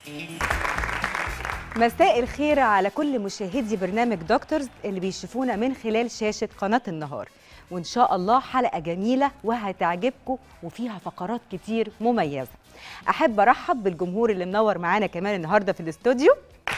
مساء الخير على كل مشاهدي برنامج دكتورز اللي بيشوفونا من خلال شاشة قناة النهار، وإن شاء الله حلقة جميلة وهتعجبكم وفيها فقرات كتير مميزة. أحب أرحب بالجمهور اللي منور معانا كمان النهاردة في الاستوديو.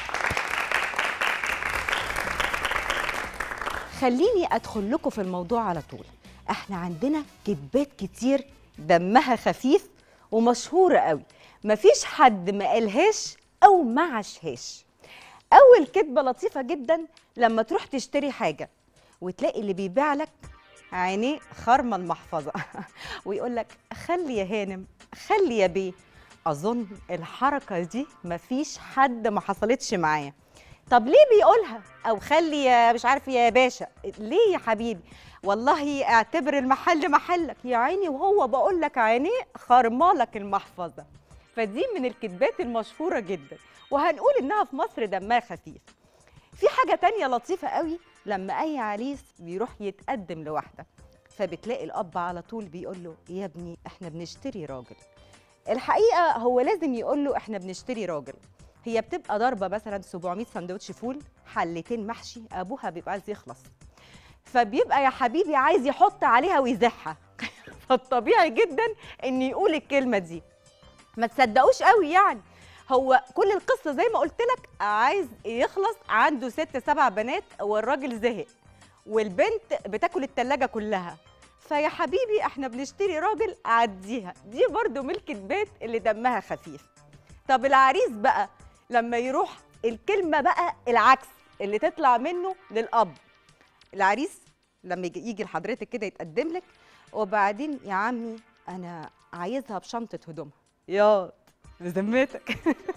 خليني أدخل لكم في الموضوع على طول. احنا عندنا كدبات كتير دمها خفيف ومشهورة قوي، مفيش حد ما قالهاش أو ما عاشهاش. أول كدبة لطيفة جدا لما تروح تشتري حاجة وتلاقي اللي بيبيع لك عينيه خرمة المحفظة ويقول لك خلي يا هانم خلي يا بيه. أظن الحركة دي مفيش حد ما حصلتش معايا. طب ليه بيقولها؟ أو خلي يا مش عارف يا باشا، ليه يا حبيبي؟ والله اعتبر المحل محلك يا عيني، وهو بقول لك عينيه خرمالك المحفظة. فدي من الكدبات المشهورة جدا، وهنقول إنها في مصر دمها خفيف. في حاجة تانية لطيفة قوي، لما أي عريس بيروح يتقدم لواحدة فبتلاقي الأب على طول بيقول له يا ابني إحنا بنشتري راجل. الحقيقة هو لازم يقول له إحنا بنشتري راجل. هي بتبقى ضربة مثلا 700 سندوتش فول، حلتين محشي، أبوها بيبقى عايز يخلص، فبيبقى يا حبيبي عايز يحط عليها ويزحها فالطبيعي جدا إن يقول الكلمة دي. ما تصدقوش قوي يعني، هو كل القصة زي ما قلت لك عايز يخلص، عنده 6 7 بنات والراجل زهق، والبنت بتاكل التلاجة كلها، فيا حبيبي احنا بنشتري راجل عديها. دي برضو من الكدبات اللي دمها خفيف. طب العريس بقى لما يروح، الكلمة بقى العكس اللي تطلع منه للأب. العريس لما يجي لحضرتك كده يتقدم لك، وبعدين يا عمي أنا عايزها بشنطة هدومها، يا بذمتك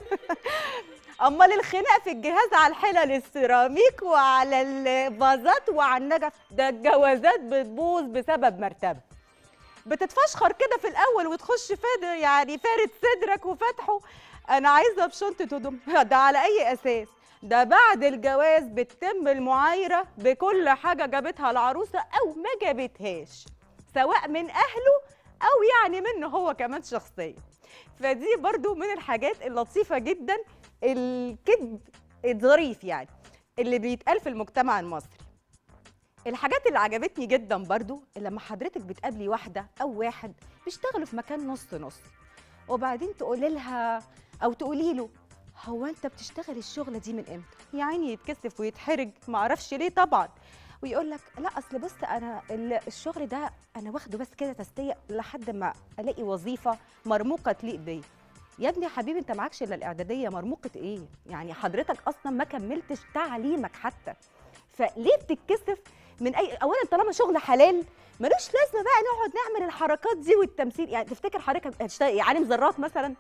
امال الخناق في الجهاز على الحلل السيراميك وعلى الفازات وعلى النجف ده، الجوازات بتبوظ بسبب مرتبه. بتتفشخر كده في الاول وتخش يعني فارد صدرك وفتحه، انا عايزه بشنطه هدوم. ده على اي اساس؟ ده بعد الجواز بتتم المعايره بكل حاجه جابتها العروسه او ما جابتهاش، سواء من اهله او يعني منه هو كمان شخصيا. فدي برضو من الحاجات اللطيفة جدا، الكذب الظريف يعني اللي بيتقال في المجتمع المصري. الحاجات اللي عجبتني جدا برضو لما حضرتك بتقابلي واحدة أو واحد بيشتغلوا في مكان نص نص، وبعدين تقولي لها أو تقولي له هو أنت بتشتغل الشغلة دي من إمتى؟ يا عيني يتكسف ويتحرج، معرفش ليه طبعا، ويقول لك لا اصل بص انا الشغل ده انا واخده بس كده تسليه لحد ما الاقي وظيفه مرموقه تليق بيا. يا ابني يا حبيبي انت معكش الا الاعداديه، مرموقه ايه؟ يعني حضرتك اصلا ما كملتش تعليمك حتى، فليه بتتكسف من اي؟ اولا طالما شغل حلال ملوش لازمه بقى نقعد نعمل الحركات دي والتمثيل. يعني تفتكر حضرتك هتشتغل يعني مزرات مثلا؟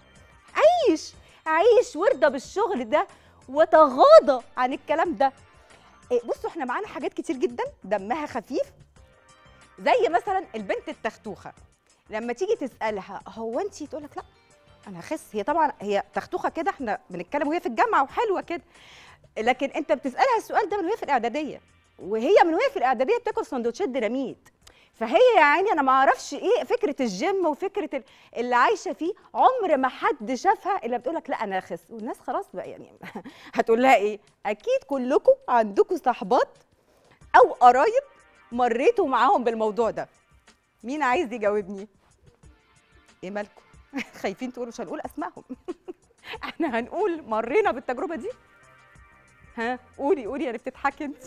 عيش وارضى بالشغل ده وتغاضى عن الكلام ده. بصوا احنا معانا حاجات كتير جدا دمها خفيف، زي مثلا البنت التختوخه لما تيجي تسالها هو انت، تقول لك لا انا هخس. هي طبعا هي تختوخه كده، احنا بنتكلم وهي في الجامعه وحلوه كده، لكن انت بتسالها السؤال ده من وهي في الاعداديه، وهي من وهي في الاعداديه بتاكل سندوتشات ديناميت. فهي يعني انا ما اعرفش ايه فكره الجيم وفكره اللي عايشه فيه، عمر ما حد شافها الا بتقول لك لا انا اخس. والناس خلاص بقى يعني هتقول لها ايه؟ اكيد كلكم عندكم صحبات او قرايب مريتوا معاهم بالموضوع ده. مين عايز يجاوبني؟ ايه مالكم خايفين تقولوا؟ مش هنقول اسمائهم احنا هنقول مرينا بالتجربه دي. ها قولي يعني بتضحكي انت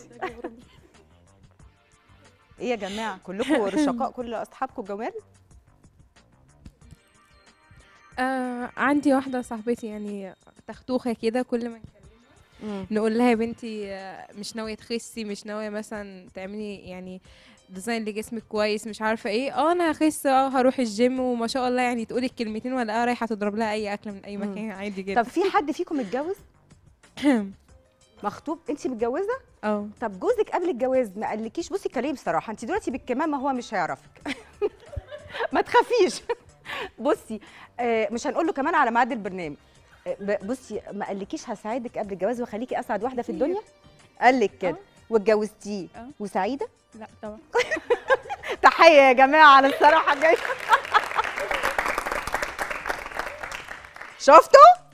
ايه يا جماعه كلكم رشقاء كل اصحابكم جمال؟ عندي واحدة صاحبتي يعني تختوخة كده، كل ما نقول لها يا بنتي مش ناوية تخسي، مش ناوية مثلا تعملي يعني ديزاين لجسمك كويس، مش عارفة ايه، انا هخس، هروح الجيم، وما شاء الله يعني تقولي الكلمتين ولا رايحة تضرب لها اي اكل من اي مكان عادي جدا. طب في حد فيكم متجوز؟ مخطوب؟ انت متجوزة؟ طب جوزك قبل الجواز ما قالكيش بصي كلام بصراحة انت دلوقتي بالكمامة هو مش هيعرفك ما تخافيش بصي مش هنقول له كمان على ميعاد البرنامج. بصي ما قالكيش هساعدك قبل الجواز واخليكي اسعد واحده في الدنيا؟ قال لك كده واتجوزتيه وسعيده؟ لا طبعا تحيه يا جماعه على الصراحه الجايه شفتوا؟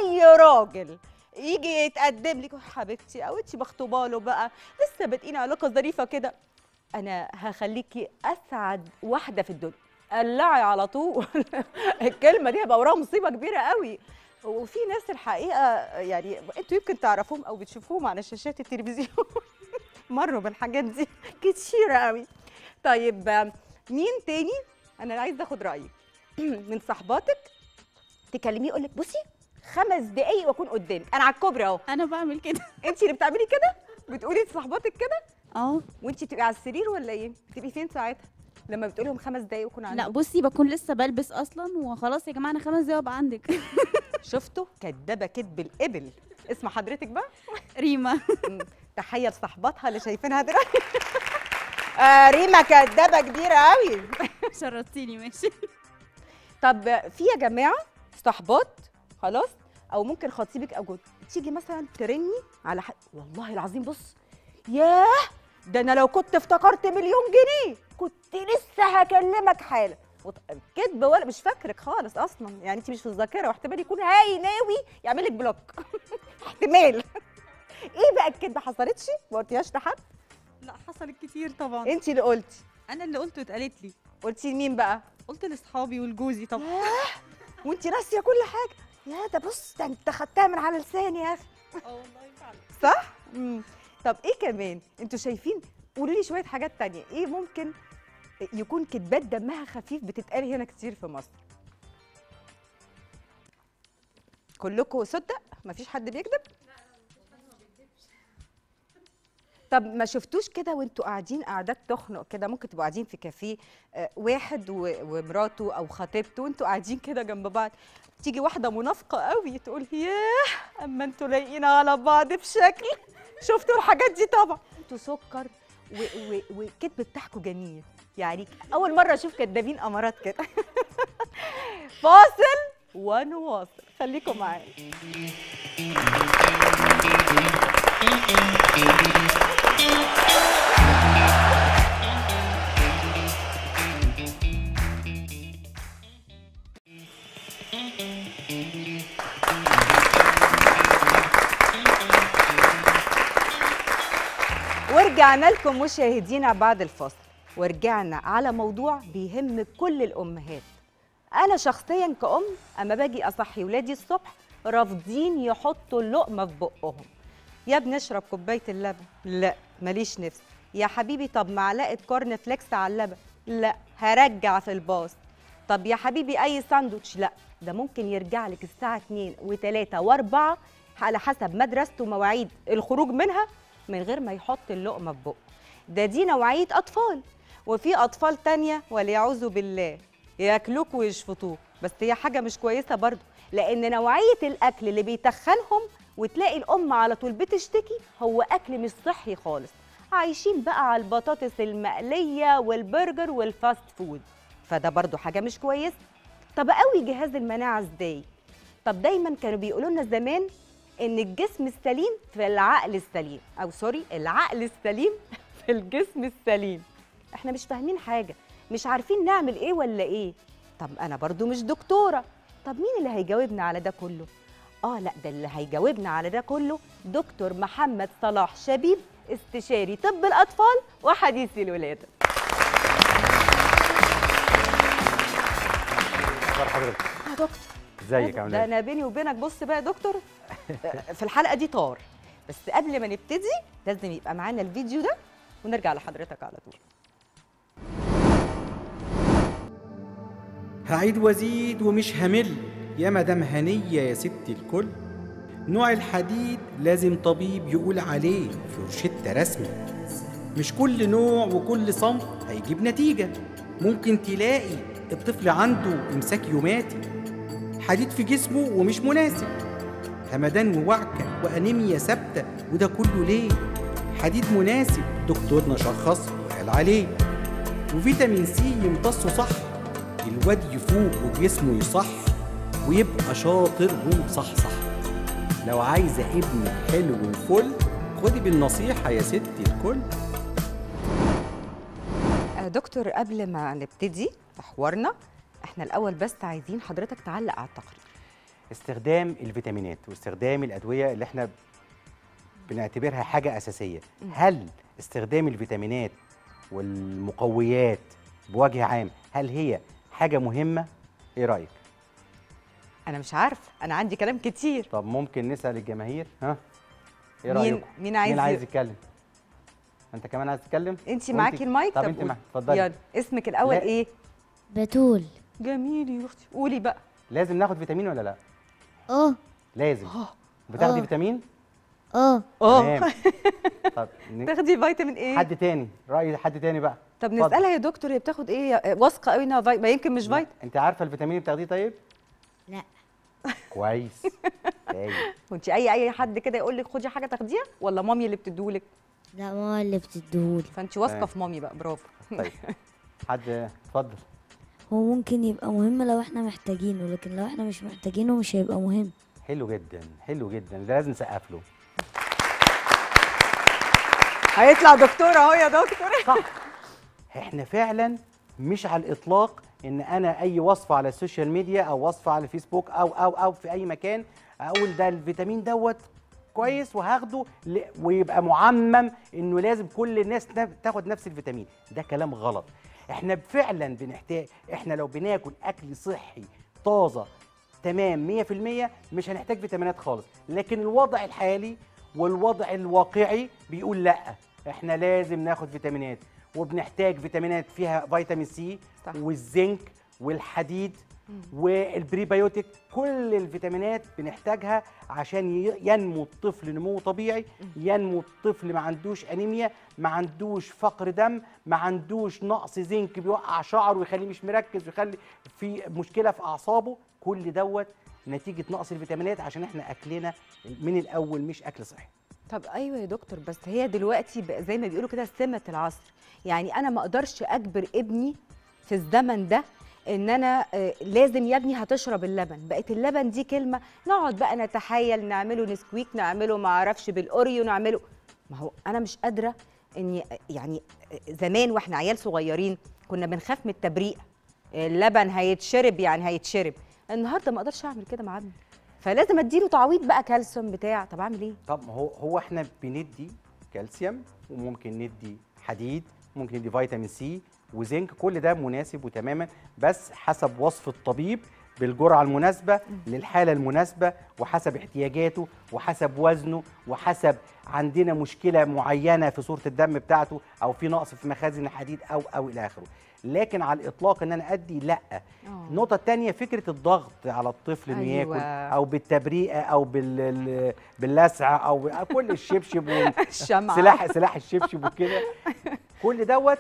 اي راجل يجي يتقدم لك حبيبتي او انت مخطوبه له بقى لسه بادئين علاقه ظريفه كده، انا هخليكي اسعد واحده في الدنيا، قلعي على طول. الكلمه دي هيبقى وراها مصيبه كبيره قوي. وفي ناس الحقيقه يعني انتوا يمكن تعرفوهم او بتشوفوهم على شاشات التلفزيون مروا بالحاجات دي كتيره قوي. طيب مين تاني انا عايزه اخد رايك من صحباتك تكلميه يقول لك بصي 5 دقايق واكون قدامك، انا على الكوبري اهو. انا بعمل كده. انت اللي بتعملي كده؟ بتقولي لصحباتك كده؟ اه. وانت بتبقي على السرير ولا ايه؟ بتبقي فين ساعتها لما بتقولي لهم 5 دقايق واكون عندك؟ لا بصي بكون لسه بلبس اصلا وخلاص يا جماعه انا 5 دقايق وابقى عندك. شفتوا كدابه كدب الابل. اسم حضرتك بقى ريما. تحيه لصحباتها اللي شايفينها دلوقتي. ريما كدابه كبيره قوي. شرطتيني ماشي. طب في يا جماعه صحبات خلاص او ممكن خطيبك او جوزك تيجي مثلا ترني على حق، والله العظيم بص ياه ده انا لو كنت افتكرت مليون جنيه كنت لسه هكلمك حالا. كدب ولا مش فاكرك خالص اصلا، يعني انت مش في الذاكره، واحتمال يكون هاي ناوي يعمل لك بلوك. احتمال. ايه بقى الكدبه حصلتش؟ ما قلتيهاش لحد؟ لا حصلت كتير طبعا. انت اللي قلتي؟ انا اللي قلت واتقالت لي. قلتي لمين بقى؟ قلت لاصحابي ولجوزي طبعا. وانت ناسيه كل حاجه. يا ده بص ده انت خدتها من على لساني يا اخي. والله فعلا. صح؟ طب ايه كمان؟ انتوا شايفين؟ قولوا لي شويه حاجات تانية، ايه ممكن يكون كدبات دمها خفيف بتتقال هنا كتير في مصر؟ كلكم صدق؟ مفيش حد بيكذب؟ طب ما شفتوش كده وانتوا قاعدين قعدات تخنق كده، ممكن تبقوا قاعدين في كافيه واحد ومراته او خطيبته وانتوا قاعدين كده جنب بعض، تيجي واحده منافقه قوي تقول ياه اما انتوا لايقين على بعض بشكل. شفتوا الحاجات دي طبعا؟ انتوا سكر والكذب بتاعكم جميل، يعني اول مره اشوف كدابين امارات كده. فاصل ونواصل، خليكم معايا. ورجعنا لكم مشاهدينا بعد الفاصل، ورجعنا على موضوع بيهم كل الأمهات. أنا شخصياً كأم أما باجي أصحي ولادي الصبح رافضين يحطوا اللقمة في بقهم. يا ابني اشرب كوباية اللبن، لا ماليش نفس. يا حبيبي طب معلقة كورن فليكس على اللبن، لا هرجع في الباص. طب يا حبيبي أي ساندوتش، لا ده ممكن يرجع لك الساعة 2 و3 و4 على حسب مدرسته ومواعيد الخروج منها من غير ما يحط اللقمة في بقه. دي نوعية أطفال، وفي أطفال تانية وليعوذوا بالله ياكلوك ويشفطوك، بس هي حاجة مش كويسة برضو، لأن نوعية الأكل اللي بيتخنهم وتلاقي الأم على طول بتشتكي هو أكل مش صحي خالص. عايشين بقى على البطاطس المقلية والبرجر والفاست فود، فده برضو حاجة مش كويسة. طب قوي جهاز المناعة ازاي؟ طب دايما كانوا بيقولوا لنا زمان ان الجسم السليم في العقل السليم، او سوري العقل السليم في الجسم السليم. احنا مش فاهمين حاجه، مش عارفين نعمل ايه ولا ايه. طب انا برضو مش دكتوره، طب مين اللي هيجاوبنا على ده كله؟ لا ده اللي هيجاوبنا على ده كله دكتور محمد صلاح شبيب، استشاري طب الاطفال وحديث الولاده. حضرتك يا دكتور ازيك عامل ده ايه؟ انا بيني وبينك بص بقى يا دكتور، في الحلقه دي طار، بس قبل ما نبتدي لازم يبقى معانا الفيديو ده ونرجع لحضرتك على طول. هعيد وازيد ومش همل يا مدام هنية يا ست الكل. نوع الحديد لازم طبيب يقول عليه في روشتة رسمي، مش كل نوع وكل صنف هيجيب نتيجة. ممكن تلاقي الطفل عنده إمساك يوماتي، حديد في جسمه ومش مناسب، همدان ووعكة وأنيميا ثابتة، وده كله ليه؟ حديد مناسب دكتورنا شخص وقال عليه، وفيتامين سي يمتصه صح، الواد يفوق وجسمه يصح ويبقى شاطر ومصحصح. لو عايزة ابنك حلو وفل خدي بالنصيحة يا ست الكل. دكتور قبل ما نبتدي في حوارنا، احنا الاول بس عايزين حضرتك تعلق على التقرير. استخدام الفيتامينات واستخدام الادويه اللي احنا بنعتبرها حاجه اساسيه. هل استخدام الفيتامينات والمقويات بوجه عام هل هي حاجه مهمه؟ ايه رايك؟ انا مش عارفه، انا عندي كلام كتير. طب ممكن نسال الجماهير؟ ها، ايه رايكم؟ مين عايز يتكلم؟ انت كمان عايز تتكلم؟ انت معاكي المايك؟ طب انت اتفضلي. يلا، اسمك الاول لا. ايه؟ بتول. جميل يا اختي، قولي بقى. لازم ناخد فيتامين ولا لا؟ اه لازم. بتاخدي آه. فيتامين؟ اه تمام. طب تاخدي فيتامين ايه؟ حد تاني، راي حد تاني بقى. طب اتفضل. نسالها يا دكتور، هي بتاخد ايه؟ واثقه قوي انها ما يمكن مش لا. فيتامين. انت عارفه الفيتامين اللي بتاخديه طيب؟ لا. كويس. طيب. وانت اي حد كده يقول لك خدي حاجه تاخديها، ولا مامي اللي بتديهولك؟ لا ماما اللي بتديهولي. فانت واثقه تمام. في مامي بقى، برافو. طيب حد اتفضل. هو ممكن يبقى مهم لو احنا محتاجينه، لكن لو احنا مش محتاجينه مش هيبقى مهم. حلو جدا، حلو جدا، ده لازم نسقف له. هيطلع دكتور اهو يا دكتور. صح. احنا فعلا مش على الاطلاق ان انا اي وصفه على السوشيال ميديا او وصفه على الفيسبوك او في اي مكان اقول ده الفيتامين دوت كويس وهاخده ويبقى معمم انه لازم كل الناس تاخد نفس الفيتامين. ده كلام غلط. احنا فعلا بنحتاج، احنا لو بناكل اكل صحي طازه تمام 100% مش هنحتاج فيتامينات خالص، لكن الوضع الحالي والوضع الواقعي بيقول لا، احنا لازم ناخد فيتامينات، وبنحتاج فيتامينات فيها فيتامين سي والزنك والحديد والبريبيوتيك. كل الفيتامينات بنحتاجها عشان ينمو الطفل نمو طبيعي، ينمو الطفل ما عندوش انيميا، ما عندوش فقر دم، ما عندوش نقص زنك بيوقع شعره ويخليه مش مركز ويخلي في مشكله في اعصابه. كل دوت نتيجه نقص الفيتامينات عشان احنا اكلنا من الاول مش اكل صحي. طب ايوه يا دكتور، بس هي دلوقتي بقى زي ما بيقولوا كده سمة العصر. يعني انا ما اقدرش اجبر ابني في الزمن ده ان انا لازم يا ابني هتشرب اللبن. بقت اللبن دي كلمه نقعد بقى نتحايل نعمله نسكويك، نعمله ما اعرفش بالاوريو، نعمله. ما هو انا مش قادره اني يعني زمان واحنا عيال صغيرين كنا بنخاف من التبريق، اللبن هيتشرب يعني هيتشرب. النهارده ما اقدرش اعمل كده مع ابني، فلازم اديله تعويض بقى كالسيوم بتاع. طب اعمل ايه؟ طب هو احنا بندي كالسيوم وممكن ندي حديد، ممكن ندي فيتامين سي وزنك، كل ده مناسب وتماما، بس حسب وصف الطبيب بالجرعه المناسبه للحاله المناسبه وحسب احتياجاته وحسب وزنه وحسب عندنا مشكله معينه في صوره الدم بتاعته او في نقص في مخازن الحديد او الى اخره. لكن على الاطلاق ان انا ادي لا. النقطه الثانيه فكره الضغط على الطفل انه أيوة. ياكل او بالتبريئه او باللسعه او كل الشبشب الشمعة سلاح الشبشب وكده. كل دوت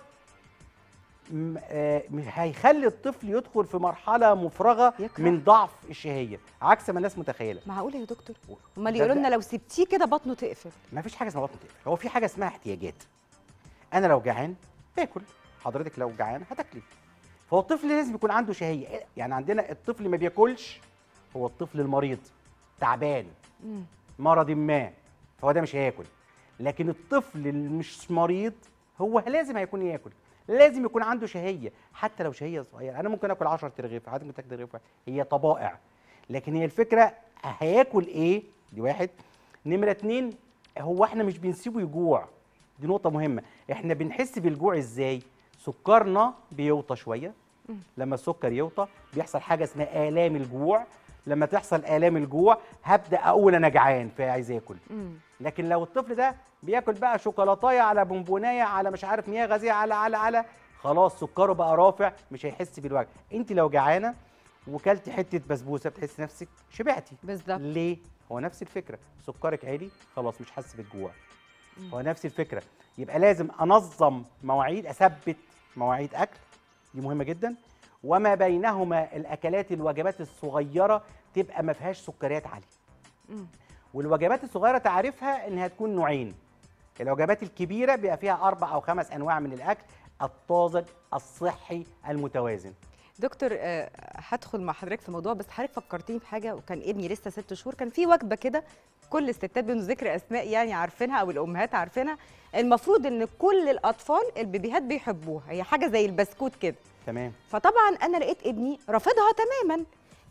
هيخلي الطفل يدخل في مرحله مفرغه يكره. من ضعف الشهيه عكس ما الناس متخيله. معقوله يا دكتور؟ امال يقولوا لنا لو سبتيه كده بطنه تقفل. ما فيش حاجه اسمها بطن تقفل، هو في حاجه اسمها احتياجات. انا لو جعان باكل، حضرتك لو جعان هتاكلي. فهو الطفل لازم يكون عنده شهيه. يعني عندنا الطفل ما بياكلش هو الطفل المريض تعبان مرض ما، فهو ده مش هياكل. لكن الطفل اللي مش مريض هو لازم هيكون ياكل، لازم يكون عنده شهيه حتى لو شهيه صغيره. انا ممكن اكل 10 ترغيف، حضرتك ممكن تاكل رغيف واحد، هي طبائع. لكن هي الفكره هياكل ايه؟ دي واحد. نمره اتنين، هو احنا مش بنسيبه يجوع، دي نقطه مهمه. احنا بنحس بالجوع ازاي؟ سكرنا بيوطى شويه، لما السكر يوطى بيحصل حاجه اسمها آلام الجوع. لما تحصل آلام الجوع هبدأ أقول أنا جعان فعايز آكل. لكن لو الطفل ده بياكل بقى شوكولاتايه على بونبونايه على مش عارف مياه غازيه على خلاص سكره بقى رافع، مش هيحس بالوجع. انت لو جعانه وكلت حته بسبوسه بتحس نفسك شبعتي. بالظبط. ليه؟ هو نفس الفكره، سكرك عالي خلاص مش حاسس بالجوع. هو نفس الفكره. يبقى لازم انظم مواعيد، اثبت مواعيد اكل، دي مهمه جدا. وما بينهما الاكلات الوجبات الصغيره تبقى ما فيهاش سكريات عاليه. والوجبات الصغيره تعرفها انها تكون نوعين. الوجبات الكبيره بيبقى فيها 4 أو 5 انواع من الاكل الطازج الصحي المتوازن. دكتور هدخل مع حضرتك في موضوع، بس حضرتك فكرتيني بحاجه. وكان ابني لسه 6 شهور، كان في وجبه كده كل الستات بدون ذكر اسماء يعني عارفينها او الامهات عارفينها، المفروض ان كل الاطفال البيبيهات بيحبوها، هي حاجه زي البسكوت كده. تمام. فطبعا انا لقيت ابني رافضها تماما،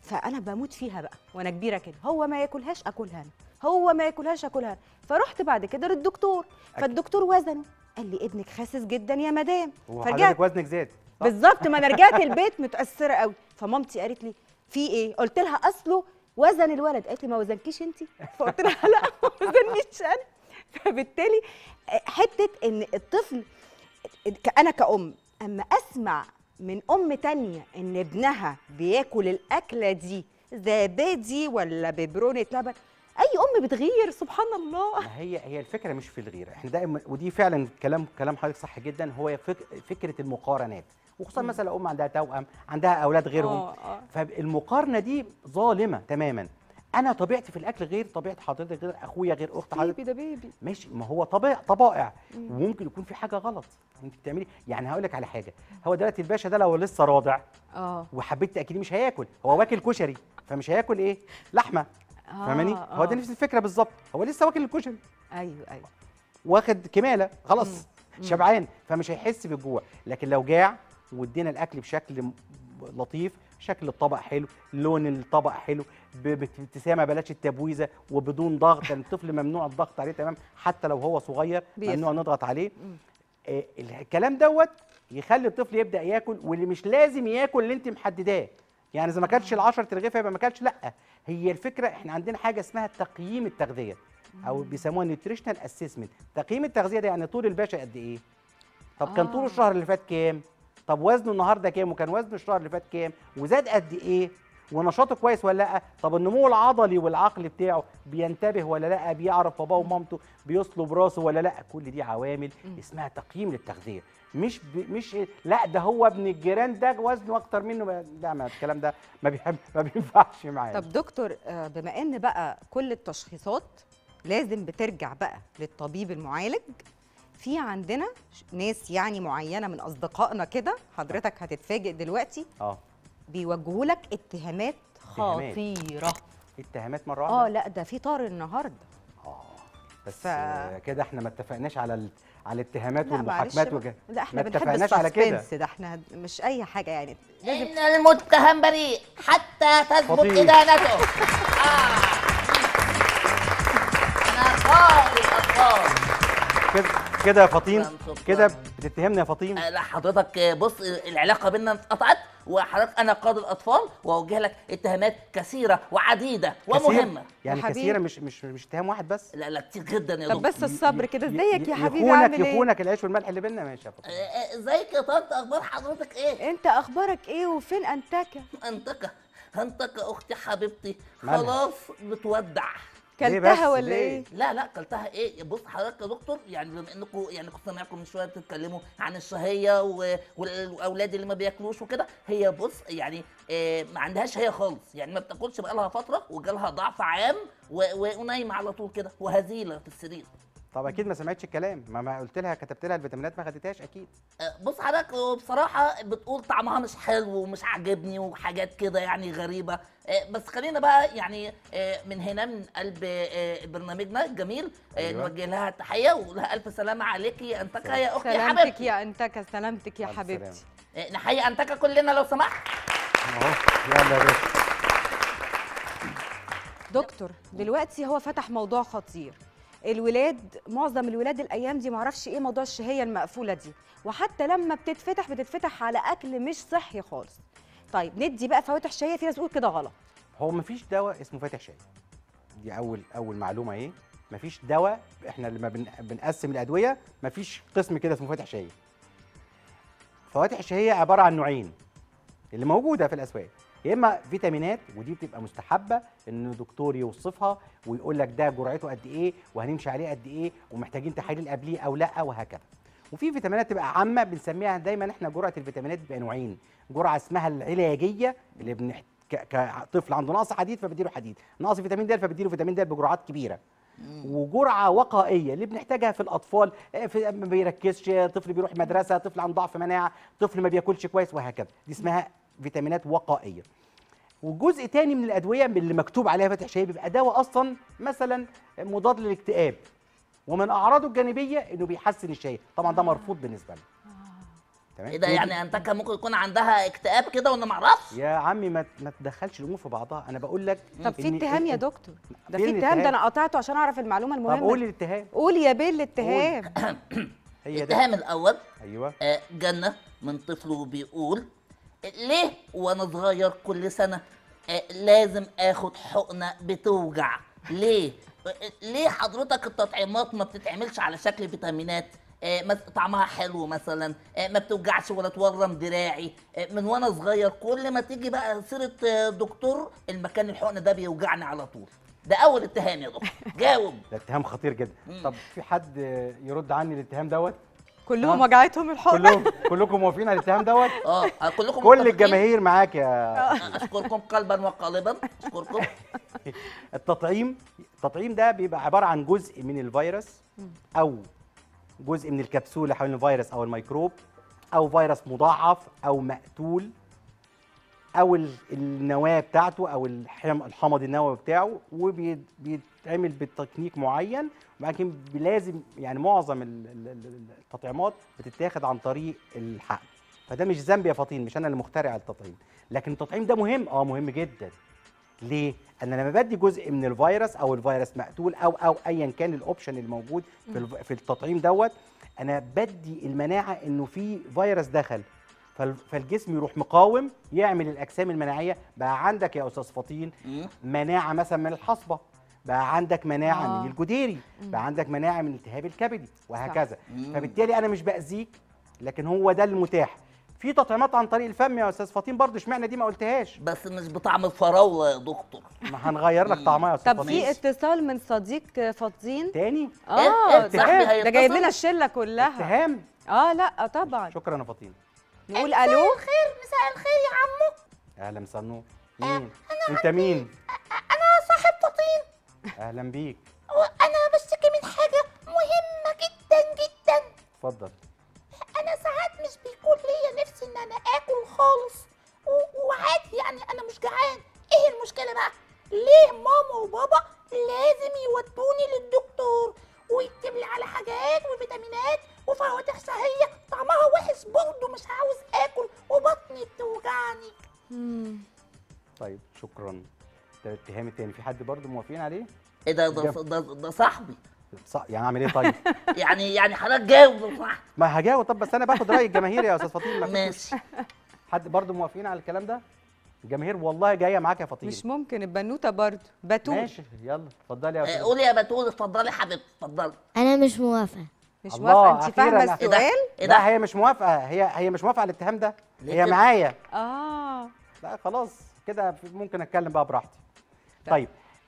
فانا بموت فيها بقى وانا كبيره كده، هو ما ياكلهاش اكلها انا، هو ما ياكلهاش اكلها انا. فرحت بعد كده للدكتور، فالدكتور وزنه، قال لي ابنك خاسس جدا يا مدام. هو فرجعت حضرتك وزنك زاد صح؟ بالظبط، ما انا رجعت البيت متاثره قوي. فمامتي قالت لي في ايه؟ قلت لها اصله وزن الولد. قالت لي ما وزنكيش انت؟ فقلت لها لا ما وزنيش انا. فبالتالي حته ان الطفل، انا كأم اما اسمع من ام تانية ان ابنها بياكل الاكله دي زبادي ولا ببرونه لبن، اي ام بتغير سبحان الله. ما هي الفكره مش في الغيره، احنا دايما ودي فعلا كلام حضرتك صح جدا، هو فكره المقارنات، وخصوصا مثلا لو ام عندها توأم، عندها اولاد غيرهم، فالمقارنه دي ظالمه تماما. انا طبيعتي في الاكل غير طبيعه حضرتك، غير اخويا، غير اخت حضرتك. بيبي ده بيبي ماشي، ما هو طبائع، وممكن يكون في حاجه غلط انت بتعملي. يعني هقول لك على حاجه، هو دلوقتي الباشا ده لو لسه راضع وحبيت تاكليه مش هياكل، هو واكل كشري فمش هياكل ايه؟ لحمه. فاهماني؟ هو ده نفس الفكره بالظبط، هو لسه واكل الكشري، ايوه واخد كماله خلاص، شبعان، فمش هيحس بالجوع. لكن لو جاع وادينا الاكل بشكل لطيف، شكل الطبق حلو، لون الطبق حلو، بابتسامه بلاش التبويزه، وبدون ضغط، لان الطفل ممنوع الضغط عليه تمام، حتى لو هو صغير ممنوع نضغط عليه. الكلام دوت يخلي الطفل يبدا ياكل، واللي مش لازم ياكل اللي انت محدداه. يعني اذا ما كانش ال10 رغيفه يبقى ما كانش، لا. هي الفكره احنا عندنا حاجه اسمها تقييم التغذيه، او بيسموها نيوتريشنال اسسمنت. تقييم التغذيه ده يعني طول الباشا قد ايه؟ طب كان طول الشهر اللي فات كام؟ طب وزنه النهارده كام؟ وكان وزنه الشهر اللي فات كام؟ وزاد قد ايه؟ ونشاطه كويس ولا لا؟ طب النمو العضلي والعقلي بتاعه بينتبه ولا لا؟ بيعرف باباه ومامته؟ بيصلب راسه ولا لا؟ كل دي عوامل اسمها تقييم للتغذيه. مش لا ده هو ابن الجيران ده وزنه اكتر منه، لا، ما الكلام ده ما بينفعش معايا. طب دكتور، بما ان بقى كل التشخيصات لازم بترجع بقى للطبيب المعالج، في عندنا ناس يعني معينه من اصدقائنا كده، حضرتك هتتفاجئ دلوقتي، بيوجهوا لك اتهامات خطيره. اتهامات مره واحده؟ لا ده في طار النهارده. بس كده احنا ما اتفقناش على الاتهامات لا والمحاكمات لا احنا بنحب السسبنس ده، احنا مش اي حاجه يعني. ان المتهم بريء حتى تثبت ادانته. انا قاضي الاطفال كده يا فطين، كده بتتهمني يا فطين؟ لا حضرتك بص، العلاقه بيننا اتقطعت، وحضرتك انا قاضي الاطفال واوجه لك اتهامات كثيره وعديده ومهمه. يعني كثيره، مش اتهام واحد بس؟ لا كتير جدا يا دكتور. طب بس الصبر كده. ازيك يا حبيبي؟ عامل ايه؟ يخونك العيش والملح اللي بينا. ماشي يا فطين. ازيك يا طنط؟ اخبار حضرتك ايه؟ انت اخبارك ايه وفين انتكه؟ انتكه اختي حبيبتي خلاص بتودع. كلتها ولا ايه؟ لا كلتها ايه؟ بص حضرتك يا دكتور، يعني بما انكم كنت سامعكم من شويه بتتكلموا عن الشهيه والاولاد اللي ما بياكلوش وكده، هي بص يعني ما عندهاش هي خالص، يعني ما بتاكلش بقالها فتره، وجالها ضعف عام ونايمه على طول كده وهزيله في السرير. طب اكيد ما سمعتش الكلام، ما قلت لها، كتبت لها الفيتامينات ما خدتهاش اكيد. بص حضرتك، بصراحه بتقول طعمها مش حلو ومش عاجبني وحاجات كده يعني غريبه، بس خلينا بقى يعني من هنا من قلب برنامجنا الجميل نوجه لها تحيه ولها الف سلامه عليكي يا انتكه يا اختي يا حبيبتي. سلامتك يا انتكه، سلامتك يا حبيبتي. نحيي انتكه كلنا لو سمحت. اهو يلا يا باشا. دكتور دلوقتي هو فتح موضوع خطير. معظم الولاد الايام دي معرفش ايه موضوع الشهيه المقفوله دي، وحتى لما بتتفتح على اكل مش صحي خالص. طيب ندي بقى فواتح شهيه، في ناس بتقول كده غلط. هو مفيش دواء اسمه فاتح شهيه، دي اول معلومه ايه، مفيش دواء. احنا لما بنقسم الادويه مفيش قسم كده اسمه فاتح شهيه. فواتح الشهيه عباره عن نوعين اللي موجوده في الاسواق، يا اما فيتامينات، ودي بتبقى مستحبه ان دكتور يوصفها ويقول لك ده جرعته قد ايه وهنمشي عليه قد ايه ومحتاجين تحاليل قبليه او لا وهكذا. وفي فيتامينات تبقى عامه بنسميها دايما احنا جرعه الفيتامينات بتبقى نوعين، جرعه اسمها العلاجيه اللي كطفل عنده نقص حديد فبديله حديد، نقص فيتامين د فبديله فيتامين د بجرعات كبيره. وجرعه وقائيه اللي بنحتاجها في الاطفال، ما بيركزش، طفل بيروح مدرسه، طفل عنده ضعف مناعه، طفل ما بياكلش كويس وهكذا، دي اسمها فيتامينات وقائيه. وجزء تاني من الادويه اللي مكتوب عليها فاتح شهيه بيبقى دواء اصلا مثلا مضاد للاكتئاب، ومن اعراضه الجانبيه انه بيحسن الشهيه، طبعا ده مرفوض بالنسبه لنا. تمام. ايه ده يعني انتكه ممكن يكون عندها اكتئاب كده وانا ما اعرفش؟ يا عمي ما تدخلش الامور في بعضها، انا بقول لك طب في اتهام يا دكتور، ده فين في اتهام، ده الاتهام؟ انا قطعته عشان اعرف المعلومه طب المهمه. قولي الاتهام. قولي يا بيه الاتهام. هي ده. الاتهام الاول، ايوه. جنة من طفله بيقول ليه وانا صغير كل سنة لازم اخد حقنة بتوجع؟ ليه؟ ليه حضرتك التطعيمات ما بتتعملش على شكل فيتامينات؟ طعمها حلو مثلا، ما بتوجعش ولا تورم دراعي. من وانا صغير كل ما تيجي بقى سيرة دكتور المكان الحقنة ده بيوجعني على طول. ده اول اتهام يا دكتور، جاوب. ده اتهام خطير جدا. طب في حد يرد عني الاتهام دوت؟ كلهم وجعتهم الحقنه. كلكم موافقين على الاتهام دوت؟ كلكم كل متفقين؟ الجماهير معاك يا اشكركم قلبا وقالبا، اشكركم. التطعيم ده بيبقى عباره عن جزء من الفيروس او جزء من الكبسوله حوالين الفيروس او الميكروب او فيروس مضاعف او مقتول او النواه بتاعته او الحمض النووي بتاعه، وبيتعمل بتكنيك معين. ولكن لازم يعني معظم التطعيمات بتتاخد عن طريق الحقن. فده مش ذنبي يا فاطين، مش انا اللي مخترع التطعيم، لكن التطعيم ده مهم. مهم جدا. ليه؟ انا لما بدي جزء من الفيروس او الفيروس مقتول او ايا كان الاوبشن الموجود في التطعيم دوت، انا بدي المناعه انه في فيروس دخل، فالجسم يروح مقاوم، يعمل الاجسام المناعيه. بقى عندك يا استاذ فاطين مناعه مثلا من الحصبه، بقى عندك مناعه من الجديري، بقى عندك مناعه من التهاب الكبدي وهكذا. فبالتالي انا مش باذيك، لكن هو ده المتاح. في تطعيمات عن طريق الفم يا استاذ فاطين برضه، اشمعنى دي ما قلتهاش؟ بس مش بطعم الفراوله يا دكتور. ما هنغير لك طعمها يا استاذ طب فاطين. في اتصال من صديق فاطين تاني؟ ده جايب لنا الشله كلها. اتهام؟ لا طبعا. شكرا يا فاطين. نقول الو. مساء الخير يا عمو. اهلا مساء النور. مين؟ انت مين؟ انا صاحب فطين. اهلا بيك. وانا بشتكي من حاجه مهمه جدا جدا. اتفضل. انا ساعات مش بيكون ليا نفسي ان انا اكل خالص، وعادي يعني انا مش جعان. ايه المشكله بقى؟ ليه ماما وبابا لازم يودوني للدكتور ويكتب لي على حاجات وفيتامينات وفواتح صحيه طعمها وحش برضه مش عاوز اكل وبطني بتوجعني؟ طيب شكرا. ده الاتهام التاني، في حد برضه موافقين عليه؟ ايه ده صاحبي. يعني اعمل ايه طيب؟ يعني حضرتك جاوب لو سمحت. ما هجاوب. طب بس انا باخد راي الجماهير يا استاذ فاطين. ماشي. حد برضه موافقين على الكلام ده؟ الجماهير والله جايه معاك يا فاطين. مش ممكن البنوته برضه بتول. ماشي يلا اتفضلي يا استاذ. قولي يا بتول. اتفضلي يا حبيبتي اتفضلي. انا مش موافقه. مش الله، موافقه؟ انت فاهمه أخيراً. السؤال؟ إيه ده؟ لا هي مش موافقه، هي مش موافقه على الاتهام ده. ليه هي كده؟ معايا. لا خلاص كده ممكن اتكلم بقى براحتي. طيب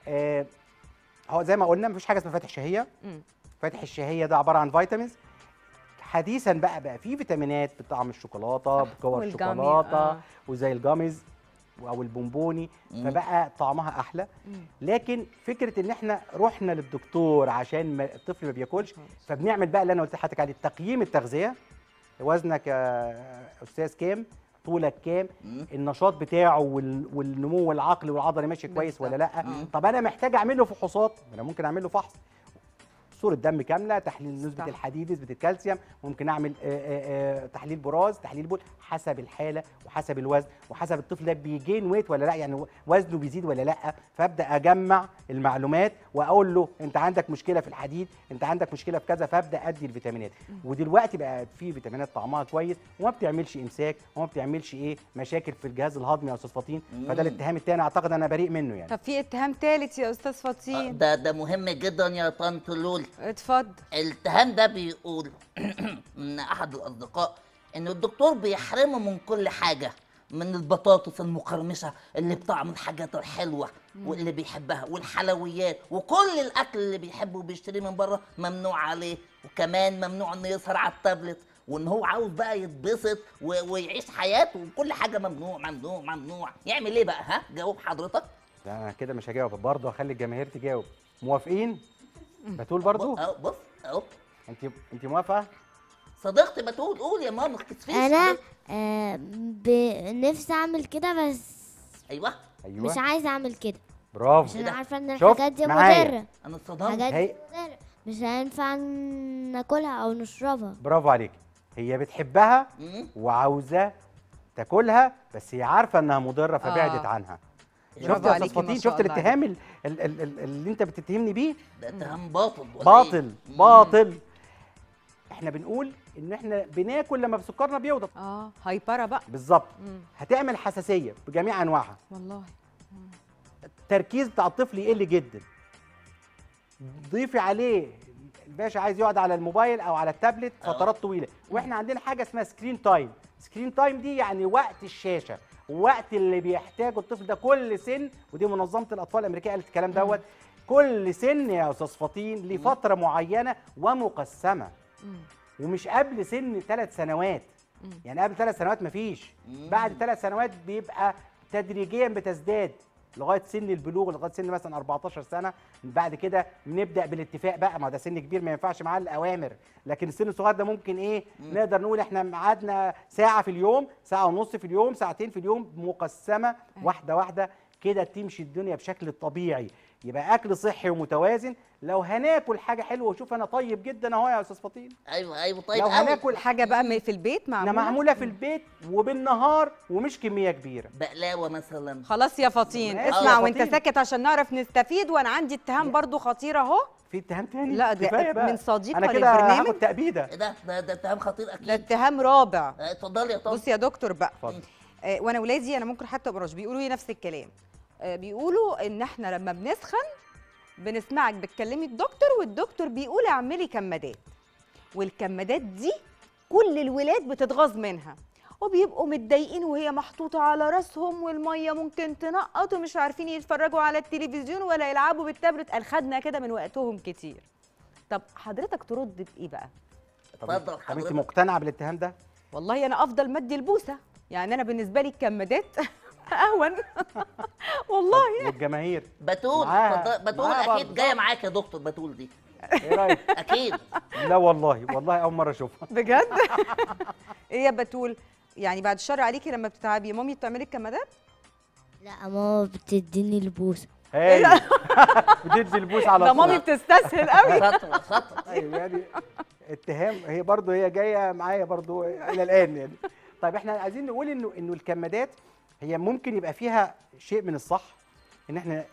هو زي ما قلنا مفيش حاجه اسمها فاتح شهيه. فاتح الشهيه ده عباره عن فيتامينز. حديثا بقى في فيتامينات بطعم الشوكولاته، بكور الشوكولاته وزي الجامز او البونبوني، فبقى طعمها احلى. لكن فكره ان احنا رحنا للدكتور عشان الطفل ما بياكلش، فبنعمل بقى اللي انا قلت لحضرتك عليه، تقييم التغذيه. وزنك يا استاذ كام؟ طولك كام؟ النشاط بتاعه والنمو العقلي والعضلي ماشي كويس ولا لا؟ طب انا محتاج اعمل له فحوصات، انا ممكن اعمل له فحص، صورة دم كاملة، تحليل نسبة الحديد، نسبة الكالسيوم، ممكن أعمل تحليل براز، تحليل بول، حسب الحالة وحسب الوزن وحسب الطفل ده بيجين ويت ولا لا، يعني وزنه بيزيد ولا لا. فأبدأ أجمع المعلومات وأقول له أنت عندك مشكلة في الحديد، أنت عندك مشكلة في كذا، فأبدأ أدي الفيتامينات. ودلوقتي بقى في فيتامينات طعمها كويس وما بتعملش إمساك وما بتعملش مشاكل في الجهاز الهضمي يا أستاذ فاطين. فده الاتهام الثاني أعتقد أنا بريء منه يعني. طب في اتهام ثالث يا أستاذ فاطين. ده مهم جدا يا طنط لول. اتفضل. الاتهام ده بيقول من احد الاصدقاء ان الدكتور بيحرمه من كل حاجه، من البطاطس المقرمشه اللي بطعم الحاجات الحلوه واللي بيحبها والحلويات وكل الاكل اللي بيحبه وبيشتريه من بره ممنوع عليه، وكمان ممنوع انه يسهر على التابلت، وان هو عاوز بقى يتبسط ويعيش حياته وكل حاجه ممنوع ممنوع ممنوع. يعمل ايه بقى؟ جاوب حضرتك. لا انا كده مش هجاوب برضه، هخلي الجماهير تجاوب. موافقين؟ بتقول برضو؟ بص اهو. انت موافقه؟ صديقتي بتقول قول يا ماما ما تكسفيش. انا نفسي اعمل كده بس ايوه مش عايزه اعمل كده. برافو. عشان عارفه ان الحاجات دي مضره. انا اتصدمت. حاجات دي مضره مش هينفع ناكلها او نشربها. برافو عليك. هي بتحبها مم. وعاوزة تاكلها، بس هي عارفة انها مضرة فبعدت عنها. شفت برافو يا عليكي، استاذ ما فطين؟ شاء شفت الله الاتهام اللي انت بتتهمني بيه؟ ده اتهام باطل ولا باطل إيه؟ باطل. احنا بنقول ان احنا بناكل لما سكرنا بيوضع. هايبره بقى. بالظبط. مم. هتعمل حساسيه بجميع انواعها. والله. التركيز بتاع الطفل يقل جدا. ضيفي عليه الباشا عايز يقعد على الموبايل او على التابلت فترات طويله، واحنا عندنا حاجه اسمها سكرين تايم. سكرين تايم دي يعني وقت الشاشه، وقت اللي بيحتاجه الطفل ده كل سن، ودي منظمه الاطفال الامريكيه قالت الكلام دوت. كل سن يا استاذ فطين لفتره معينه ومقسمه، ومش قبل سن 3 سنوات. يعني قبل 3 سنوات مفيش، بعد 3 سنوات بيبقى تدريجيا بتزداد لغايه سن البلوغ، لغايه سن مثلا 14 سنه. بعد كده بنبدا بالاتفاق بقى، ما ده سن كبير ما ينفعش معاه الاوامر، لكن السن الصغير ده ممكن ايه، نقدر نقول احنا ميعادنا ساعه في اليوم، ساعه ونص في اليوم، ساعتين في اليوم، مقسمه واحده واحده كده تمشي الدنيا بشكل طبيعي. يبقى اكل صحي ومتوازن. لو هناكل حاجه حلوه، وشوف انا طيب جدا اهو يا استاذ فطين. ايوه طيب لو قوي. هناكل حاجه بقى في البيت ده معموله. معموله في البيت وبالنهار ومش كميه كبيره. بقلاوه مثلا. خلاص يا فطين، ماشي اسمع يا وانت فطين. ساكت عشان نعرف نستفيد. وانا عندي اتهام برضو خطير اهو. في اتهام تاني؟ لا، ده كفاية بقى. من صديقة انا كده للبرنامج. هاخد تأبيدة. ايه ده اتهام خطير ده اكيد. اتهام رابع. اتفضلي يا طارق. بص يا دكتور بقى. اتفضل. وانا ولادي انا ممكن حتى ابراج بيقولوا لي نفس الكلام. بيقولوا ان احنا لما بنسخن بنسمعك بتكلمي الدكتور، والدكتور بيقول اعملي كمادات، والكمادات دي كل الولاد بتتغاظ منها وبيبقوا متضايقين وهي محطوطه على راسهم، والميه ممكن تنقط ومش عارفين يتفرجوا على التلفزيون ولا يلعبوا بالتابلت. قال خدنا كده من وقتهم كتير. طب حضرتك ترد بايه بقى؟ اتفضل طب انت حضرتك. مقتنعة بالاتهام ده؟ والله انا افضل مدي البوسه، يعني انا بالنسبه لي الكمادات اهون. والله. والجماهير بتول معاها- بتول معاها اكيد برضه. جايه معاك يا دكتور بتول دي. ايه رايك؟ اكيد. لا والله اول مرة اشوفها. بجد. ايه يا بتول، يعني بعد الشر عليكي لما بتتعبي مامي بتعملي الكمادات؟ لا ماما بتديني البوسه. هاي بتدي البوس على ده طول. مامي بتستسهل قوي. شاطره. ايوه يعني اتهام. هي برضه هي جايه معايا برضه الى الان يعني. طيب احنا عايزين نقول انه الكمادات هي ممكن يبقى فيها شيء من الصح، ان احنا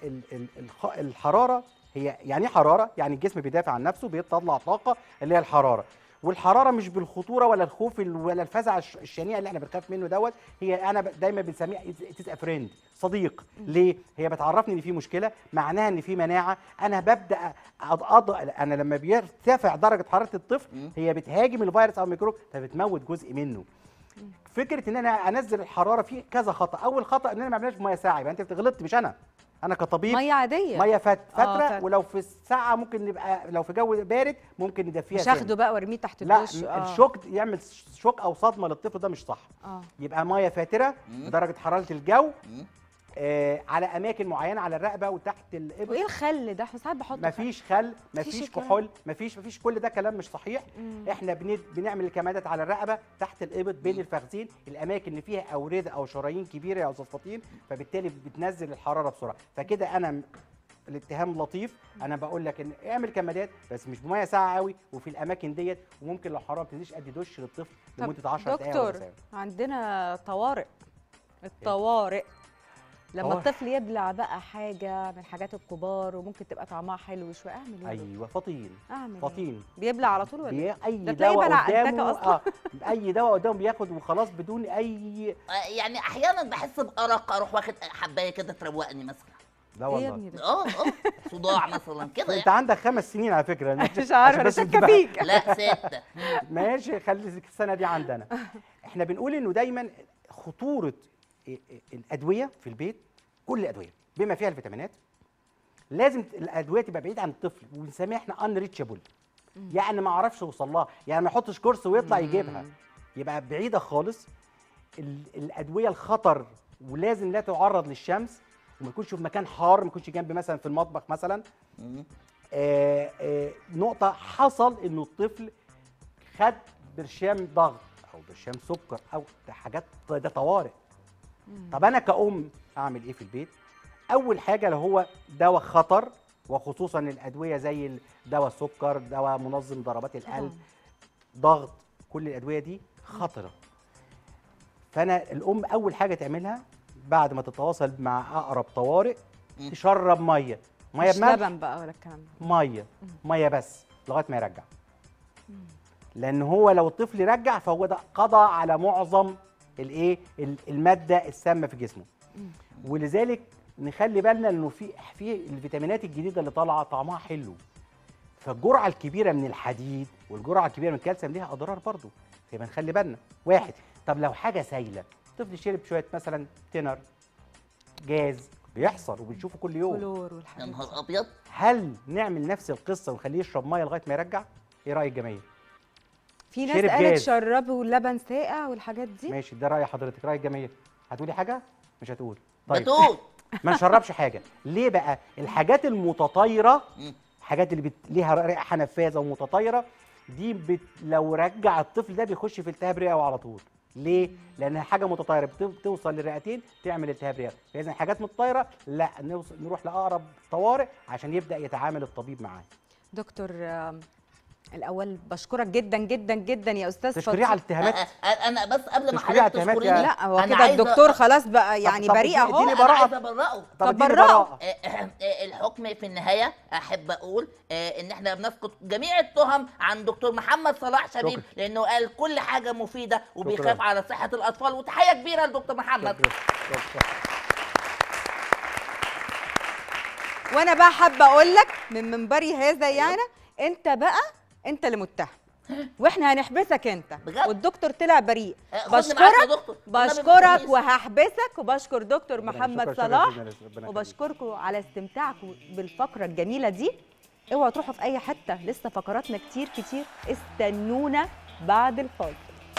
الحراره هي يعني ايه حراره؟ يعني الجسم بيدافع عن نفسه، بيطلع طاقه اللي هي الحراره. والحراره مش بالخطوره ولا الخوف ولا الفزع الشنيع اللي احنا بنخاف منه دوت. هي انا دايما بنسميها اتس فريند، صديق. ليه؟ هي بتعرفني ان في مشكله، معناها ان في مناعه. انا ببدا انا لما بيرتفع درجه حراره الطفل هي بتهاجم الفيروس او الميكروب فبتموت جزء منه. فكره ان انا انزل الحراره في كذا خطا. اول خطا ان انا ما اعملهاش بميه ساقعه، يبقى انت غلطت مش انا كطبيب. ميه عاديه، ميه فتره. فترة. ولو في الساعه ممكن نبقى، لو في جو بارد ممكن ندفيها مش هاخده بقى وارميه تحت لا الدش. الشوك يعمل شوك او صدمه للطفل، ده مش صح. يبقى ميه فاتره بدرجه حراره الجو، على اماكن معينه، على الرقبه وتحت الابط. وايه الخل ده؟ احنا ساعات بحط مفيش خل، مفيش مفيش الكلام. كحول، مفيش كل ده كلام مش صحيح. احنا بنعمل الكمادات على الرقبه، تحت الابط، بين الفخذين، الاماكن اللي فيها اورده او شرايين كبيره يا استاذ فطين، فبالتالي بتنزل الحراره بسرعه. فكده انا الاتهام لطيف. انا بقول لك ان اعمل كمادات بس مش بميه ساقعه قوي وفي الاماكن ديت، وممكن لو حراره ما بتنزلش ادي دش للطفل لمده 10 دقائق ولا دكتور ساعه. عندنا طوارئ. الطوارئ لما طوارئ. الطفل يبلع بقى حاجه من حاجات الكبار وممكن تبقى طعمها حلو شويه، اعمل ايه؟ ايوه فطين. اعمل ايه؟ فطين بيبلع على طول ولا إيه؟ اي ده تلاقيه دواء بلع أنتكة قدامه أصلاً. اي دواء قدامه بياخد وخلاص بدون اي. يعني احيانا بحس بارق اروح واخد حبايه كده تروقني مثلا. لا ايه يا والله. ابني ده؟ صداع مثلا كده انت يعني. عندك 5 سنين على فكره. مش عارفه، انا شاكه فيك. لا 6. ماشي خلي السنه دي عندنا. احنا بنقول انه دايما خطوره الادويه في البيت، كل الادويه بما فيها الفيتامينات لازم الادويه تبقى بعيد عن الطفل، وبنسميها احنا انريتشابل، يعني ما اعرفش اوصل لها، يعني ما يحطش كورس ويطلع يجيبها، يبقى بعيده خالص. الادويه الخطر ولازم لا تعرض للشمس، وما يكونش في مكان حار، ما يكونش جنب مثلا في المطبخ مثلا. نقطه حصل انه الطفل خد برشام ضغط او برشام سكر او حاجات، ده طوارئ. طب انا كأم اعمل ايه في البيت؟ اول حاجه لو هو دواء خطر، وخصوصا الادويه زي دواء السكر، دواء منظم ضربات القلب، ضغط، كل الادويه دي خطره. فانا الام اول حاجه تعملها بعد ما تتواصل مع اقرب طوارئ تشرب ميه مش بملح، لبن بقى ولا الكلام ده. ميه بس لغايه ما يرجع. لان هو لو الطفل رجع فهو ده قضى على معظم الايه الماده السامه في جسمه. ولذلك نخلي بالنا انه في الفيتامينات الجديده اللي طالعه طعمها حلو، فالجرعه الكبيره من الحديد والجرعه الكبيره من الكالسيوم ليها اضرار برضو، فيبقى نخلي بالنا. واحد، طب لو حاجه سايله الطفل شرب شويه مثلا تينر جاز، بيحصل وبنشوفه كل يوم، كلور يا والحاجات دي. نهار ابيض. هل نعمل نفس القصه ونخليه يشرب ميه لغايه ما يرجع؟ ايه راي الجماهير؟ في ناس شرب قالت جاز. شربوا لبن ساقع والحاجات دي. ماشي، ده راي حضرتك. راي الجماهير هتقولي حاجه؟ مش هتقول. طيب بتقول ما نشربش حاجه. ليه بقى؟ الحاجات المتطايره، مم. الحاجات اللي ليها رائحه نفاذه ومتطايره دي لو رجع الطفل ده بيخش في التهاب رئوي على طول. ليه؟ لانها حاجه متطايره بتوصل للرئتين تعمل التهاب رئوي، فاذا حاجات متطايره لا نروح لاقرب طوارئ عشان يبدا يتعامل الطبيب معاه. دكتور الاول بشكرك جدا جدا جدا يا استاذ تشكريه على الاتهامات. انا بس قبل ما تشكريه على حضرتك الاتهامات تشكريني، لا هو أنا كده عايزة- الدكتور خلاص بقى يعني طب بريء اهو. اديني انا براءة. عايز ابرئه. طب طب اديني براءة. براءه. الحكم في النهايه احب اقول ان احنا بنسقط جميع التهم عن دكتور محمد صلاح شبيب، شكرا. لانه قال كل حاجه مفيده وبيخاف شكرا. على صحه الاطفال، وتحيه كبيره لدكتور محمد. وانا بقى حابه اقول لك من منبري هذا يعني انت بقى انت اللي متهم واحنا هنحبسك انت. بجد؟ والدكتور طلع بريء. خدني معاك يا بشكرك دكتور. والنبي بشكرك مش وهحبسك، وبشكر دكتور محمد شكرا صلاح، جزيلا، ربنا يخليك. وبشكركم على استمتاعكم بالفقره الجميله دي. اوعوا تروحوا في اي حته، لسه فقراتنا كتير كتير، استنونا بعد الفاصل.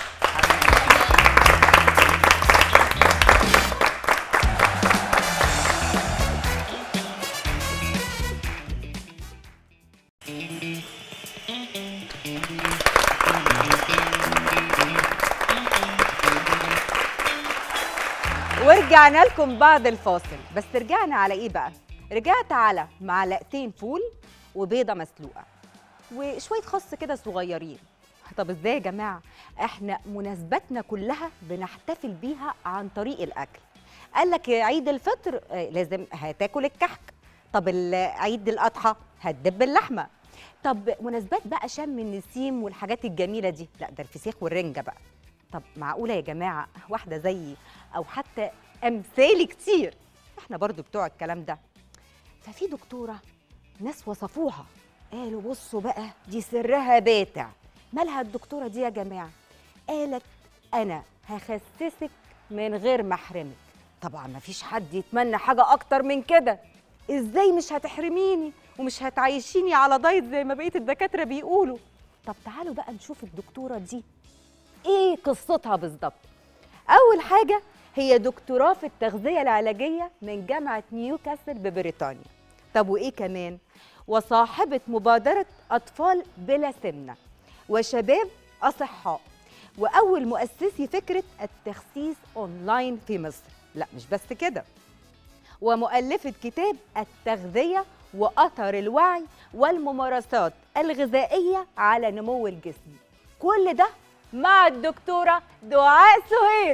ورجعنا لكم بعد الفاصل، بس رجعنا على ايه بقى؟ رجعت على معلقتين فول وبيضه مسلوقه وشويه خس كده صغيرين. طب ازاي يا جماعه؟ احنا مناسباتنا كلها بنحتفل بيها عن طريق الاكل. قال لك عيد الفطر لازم هتاكل الكحك، طب عيد الاضحى هتدب اللحمه، طب مناسبات بقى شم النسيم والحاجات الجميله دي، لا ده الفسيخ والرنجه بقى. طب معقوله يا جماعه واحده زيي او حتى امثالي كتير احنا برضو بتوع الكلام ده؟ ففي دكتوره ناس وصفوها قالوا بصوا بقى دي سرها باتع. مالها الدكتوره دي يا جماعه؟ قالت انا هخسسك من غير ما احرمك. طبعا ما فيش حد يتمنى حاجه اكتر من كده. ازاي مش هتحرميني ومش هتعيشيني على دايت زي ما بقيه الدكاتره بيقولوا؟ طب تعالوا بقى نشوف الدكتوره دي ايه قصتها بالظبط. اول حاجه هي دكتوراه في التغذيه العلاجيه من جامعه نيوكاسل ببريطانيا. طب وايه كمان؟ وصاحبه مبادره اطفال بلا سمنه وشباب اصحاء، واول مؤسسي فكره التخسيس اونلاين في مصر. لا مش بس كده، ومؤلفه كتاب التغذيه واثر الوعي والممارسات الغذائيه على نمو الجسم. كل ده مع الدكتورة دعاء سهيل.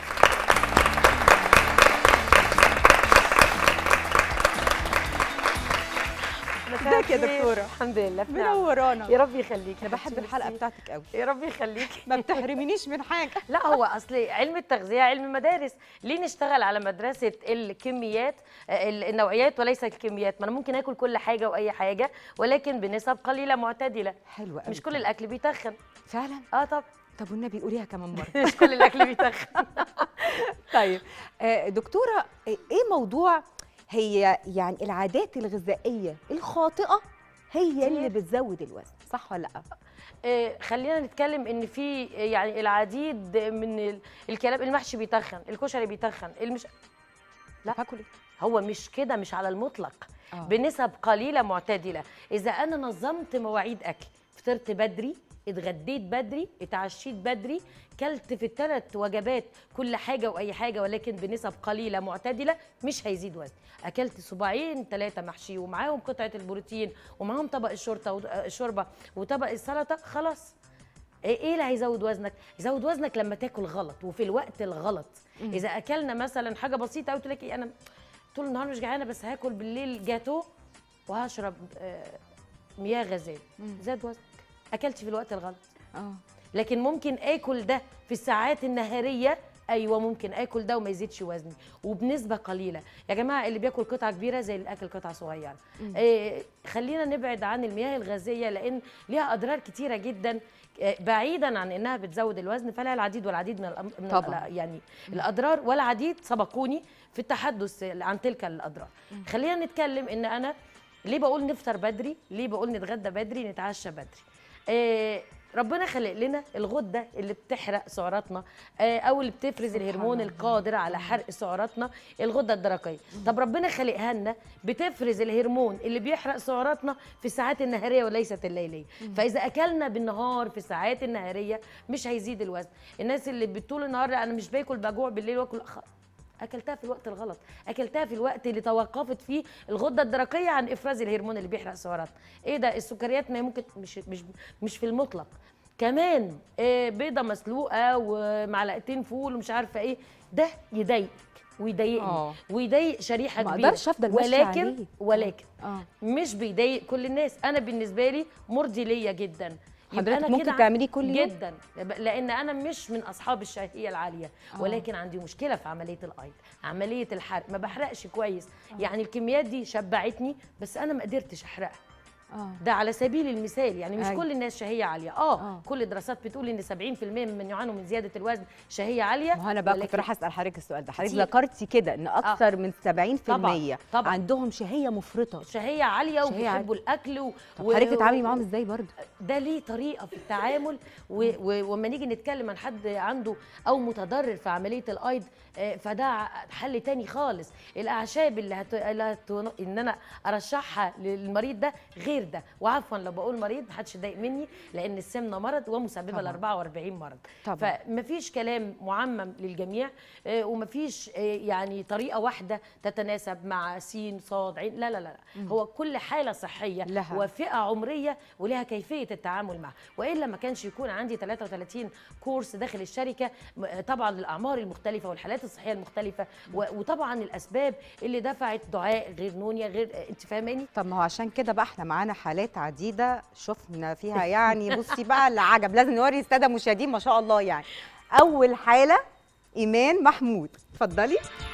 ازيك يا دكتورة؟ الحمد لله في نعم. منورانا. يا رب يخليكي. انا بحب الحلقة بتاعتك قوي. يا رب يخليكي. ما بتحرمنيش من حاجة. لا هو اصل علم التغذيه علم مدارس، ليه نشتغل على مدرسه الكميات النوعيات وليس الكميات؟ ما انا ممكن اكل كل حاجه واي حاجه ولكن بنسب قليله معتدله. حلوة قوي. مش كل الاكل بيتخن. فعلا؟ طب طب والنبي قوليها كمان مرة. مش كل الاكل بيتخن. طيب دكتورة ايه موضوع هي يعني العادات الغذائية الخاطئة هي اللي بتزود الوزن، صح ولا لا؟ خلينا نتكلم ان في يعني العديد من الكلام. المحشي بيتخن، الكشري بيتخن، لا هاكل ايه؟ هو مش كده، مش على المطلق. بنسب قليله معتدله. اذا انا نظمت مواعيد اكل، فطرت بدري، اتغديت بدري، اتعشيت بدري، كلت في ال3 وجبات كل حاجه واي حاجه ولكن بنسب قليله معتدله، مش هيزيد وزن. اكلت صباعين 3 محشي ومعاهم قطعه البروتين ومعاهم طبق الشوربه وطبق السلطه، خلاص ايه اللي هيزود وزنك؟ يزود وزنك لما تاكل غلط وفي الوقت الغلط. اذا اكلنا مثلا حاجه بسيطه قوي، تقول لك انا طول النهار مش جعانه بس هاكل بالليل جاتو وهشرب مياه غازيه، زاد وزنك، اكلت في الوقت الغلط. لكن ممكن اكل ده في الساعات النهاريه، ايوه ممكن اكل ده وما يزيدش وزني وبنسبه قليله. يا جماعه اللي بياكل قطعه كبيره زي اللي اكل قطعه صغيره. خلينا نبعد عن المياه الغازيه لان ليها اضرار كتيره جدا، بعيدا عن انها بتزود الوزن فلها العديد والعديد يعني الاضرار، والعديد سبقوني في التحدث عن تلك الاضرار. خلينا نتكلم ان انا ليه بقول نفطر بدري، ليه بقول نتغدى بدري، نتعشى بدري. ربنا خلق لنا الغده اللي بتحرق سعراتنا او اللي بتفرز الهرمون القادر على حرق سعراتنا، الغده الدرقيه. طب ربنا خلقها لنا بتفرز الهرمون اللي بيحرق سعراتنا في الساعات النهاريه وليست الليليه. فاذا اكلنا بالنهار في الساعات النهاريه مش هيزيد الوزن. الناس اللي بطول النهار انا مش باكل بجوع بالليل واكل، اكلتها في الوقت الغلط، اكلتها في الوقت اللي توقفت فيه الغده الدرقيه عن افراز الهرمون اللي بيحرق سعراتنا. ايه ده؟ السكريات ما ممكن مش في المطلق كمان بيضه مسلوقه ومعلقتين فول ومش عارفه ايه، ده يضايقك ويضايقني ويضايق شريحه كبيره، ما اقدرش افضل ماشيه عليه. ولكن مش بيضايق كل الناس. انا بالنسبه لي مرضي ليا جدا. حضرتك ممكن تعمليه كل يوم جدا، لان انا مش من اصحاب الشهيه العاليه، ولكن عندي مشكله في عمليه الايض، عمليه الحرق، ما بحرقش كويس. يعني الكميات دي شبعتني بس انا ما قدرتش احرقها. ده على سبيل المثال، يعني مش كل الناس شهيه عاليه. كل الدراسات بتقول ان 70% من يعانوا من زياده الوزن شهيه عاليه. وانا بقى كنت راح اسال حضرتك السؤال ده، حضرتك ذكرتي كده ان اكثر من 70% طبعًا. عندهم شهيه مفرطه، شهيه عاليه وبيحبوا الاكل طب حضرتك تتعاملي معاهم ازاي برضه؟ ده ليه طريقه في التعامل، ولما نيجي نتكلم عن حد عنده او متضرر في عمليه الايض فده حل تاني خالص. الاعشاب ان انا ارشحها للمريض ده غير ده. وعفوا لو بقول مريض محدش يضايق مني لان السمنه مرض ومسببه ل 44 مرض. فمفيش كلام معمم للجميع ومفيش يعني طريقه واحده تتناسب مع س ص ع. لا لا لا، هو كل حاله صحيه لها وفئه عمريه ولها كيفيه التعامل معها، والا ما كانش يكون عندي 33 كورس داخل الشركه. طبعا الاعمار المختلفه والحالات الصحيه المختلفه وطبعا الاسباب اللي دفعت دعاء غير نونيا غير، انت فاهماني؟ طب ما هو عشان كده بقى احنا معانا حالات عديده شفنا فيها يعني بصي بقى العجب، لازم نوري الساده المشاهدين ما شاء الله. يعني اول حاله ايمان محمود، اتفضلي.